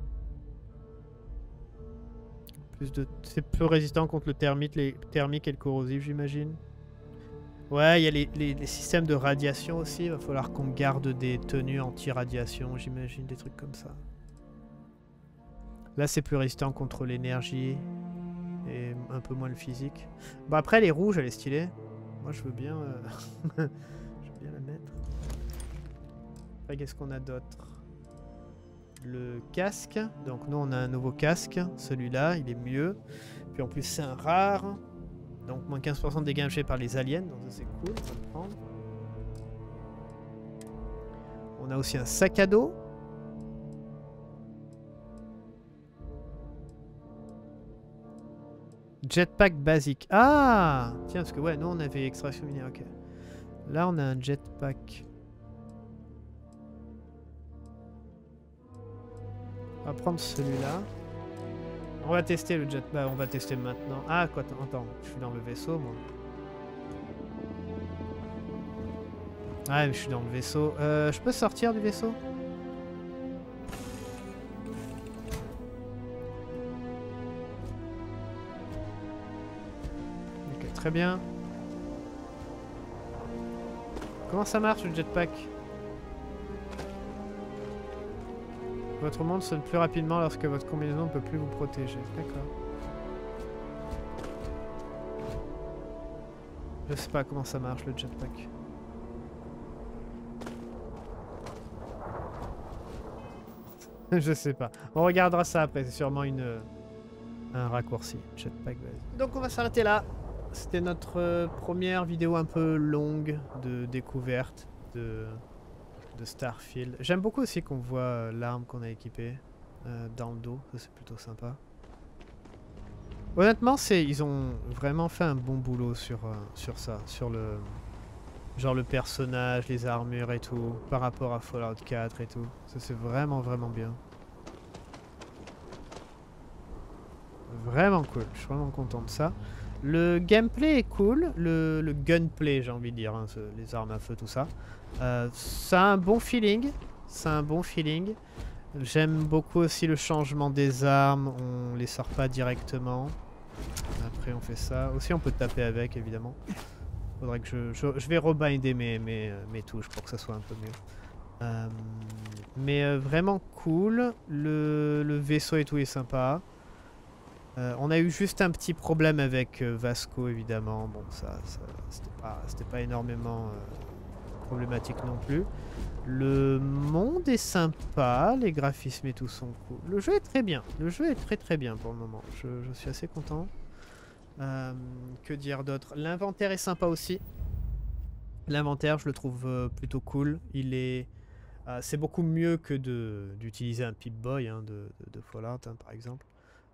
S1: Plus de, c'est peu résistant contre le thermite, les thermique et le corrosif, j'imagine. Ouais, il y a les, les, les systèmes de radiation aussi. Il va falloir qu'on garde des tenues anti-radiation, j'imagine, des trucs comme ça. Là, c'est plus résistant contre l'énergie. Et un peu moins le physique. Bon, après, les rouges, elle est stylée. Moi, je veux bien... Euh... je veux bien la mettre. Après, qu'est-ce qu'on a d'autre? Le casque. Donc, nous, on a un nouveau casque. Celui-là, il est mieux. Puis, en plus, c'est un rare. Donc, moins quinze pour cent de dégâts infligés par les aliens. Donc, ça, c'est cool. On va le prendre. On a aussi un sac à dos. Jetpack basique. Ah! Tiens, parce que ouais, nous on avait extraction minière, ok. Là on a un jetpack. On va prendre celui-là. On va tester le jetpack. Bah, on va tester maintenant. Ah, quoi, attends, je suis dans le vaisseau moi. Ah, mais je suis dans le vaisseau. Euh, je peux sortir du vaisseau? Très bien. Comment ça marche le jetpack? Votre monde sonne plus rapidement lorsque votre combinaison ne peut plus vous protéger. D'accord. Je sais pas comment ça marche le jetpack. Je sais pas. On regardera ça après. C'est sûrement une un raccourci. Jetpack. Donc on va s'arrêter là. C'était notre euh, première vidéo un peu longue de découverte de, de Starfield. J'aime beaucoup aussi qu'on voit euh, l'arme qu'on a équipée euh, dans le dos. Ça, c'est plutôt sympa. Honnêtement, c'est, ils ont vraiment fait un bon boulot sur, euh, sur ça. Sur le, genre le personnage, les armures et tout. Par rapport à Fallout quatre et tout. Ça, c'est vraiment, vraiment bien. Vraiment cool. Je suis vraiment content de ça. Le gameplay est cool, le, le gunplay j'ai envie de dire, hein, ce, les armes à feu, tout ça. Euh, ça a un bon feeling, ça a un bon feeling. J'aime beaucoup aussi le changement des armes, on les sort pas directement. Après on fait ça. Aussi on peut taper avec évidemment. Faudrait que je, je, je vais rebinder mes, mes, mes touches pour que ça soit un peu mieux. Euh, mais euh, vraiment cool, le, le vaisseau et tout est sympa. Euh, on a eu juste un petit problème avec euh, Vasco évidemment, bon ça, ça c'était pas, c'était pas énormément euh, problématique non plus. Le monde est sympa, les graphismes et tout sont cool. Le jeu est très bien, le jeu est très très bien pour le moment, je, je suis assez content. Euh, que dire d'autre? L'inventaire est sympa aussi. L'inventaire je le trouve euh, plutôt cool, il est... Euh, c'est beaucoup mieux que d'utiliser un Pip-Boy hein, de, de, de Fallout hein, par exemple.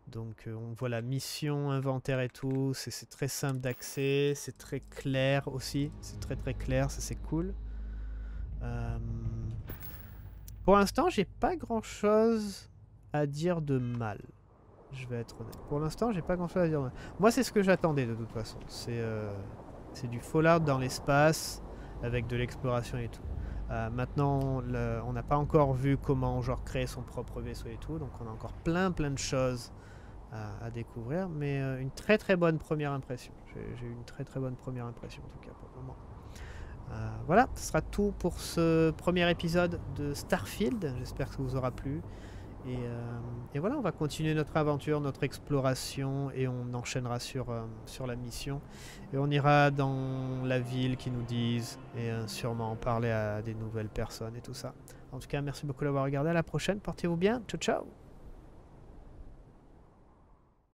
S1: Donc euh, on voit la mission, inventaire et tout, c'est très simple d'accès, c'est très clair aussi, c'est très très clair, ça c'est cool. Euh... Pour l'instant j'ai pas grand chose à dire de mal, je vais être honnête. Pour l'instant j'ai pas grand chose à dire de mal. Moi c'est ce que j'attendais de toute façon, c'est euh, c'est du Fallout dans l'espace avec de l'exploration et tout. Euh, maintenant le, on n'a pas encore vu comment genre créer son propre vaisseau et tout, donc on a encore plein plein de choses à, à découvrir, mais euh, une très très bonne première impression. J'ai eu une très très bonne première impression en tout cas pour le moment. Euh, voilà, ce sera tout pour ce premier épisode de Starfield, j'espère que ça vous aura plu. Et, euh, et voilà, on va continuer notre aventure, notre exploration, et on enchaînera sur, euh, sur la mission. Et on ira dans la ville qui nous disent, et euh, sûrement parler à des nouvelles personnes et tout ça. En tout cas, merci beaucoup d'avoir regardé, à la prochaine, portez-vous bien, ciao ciao.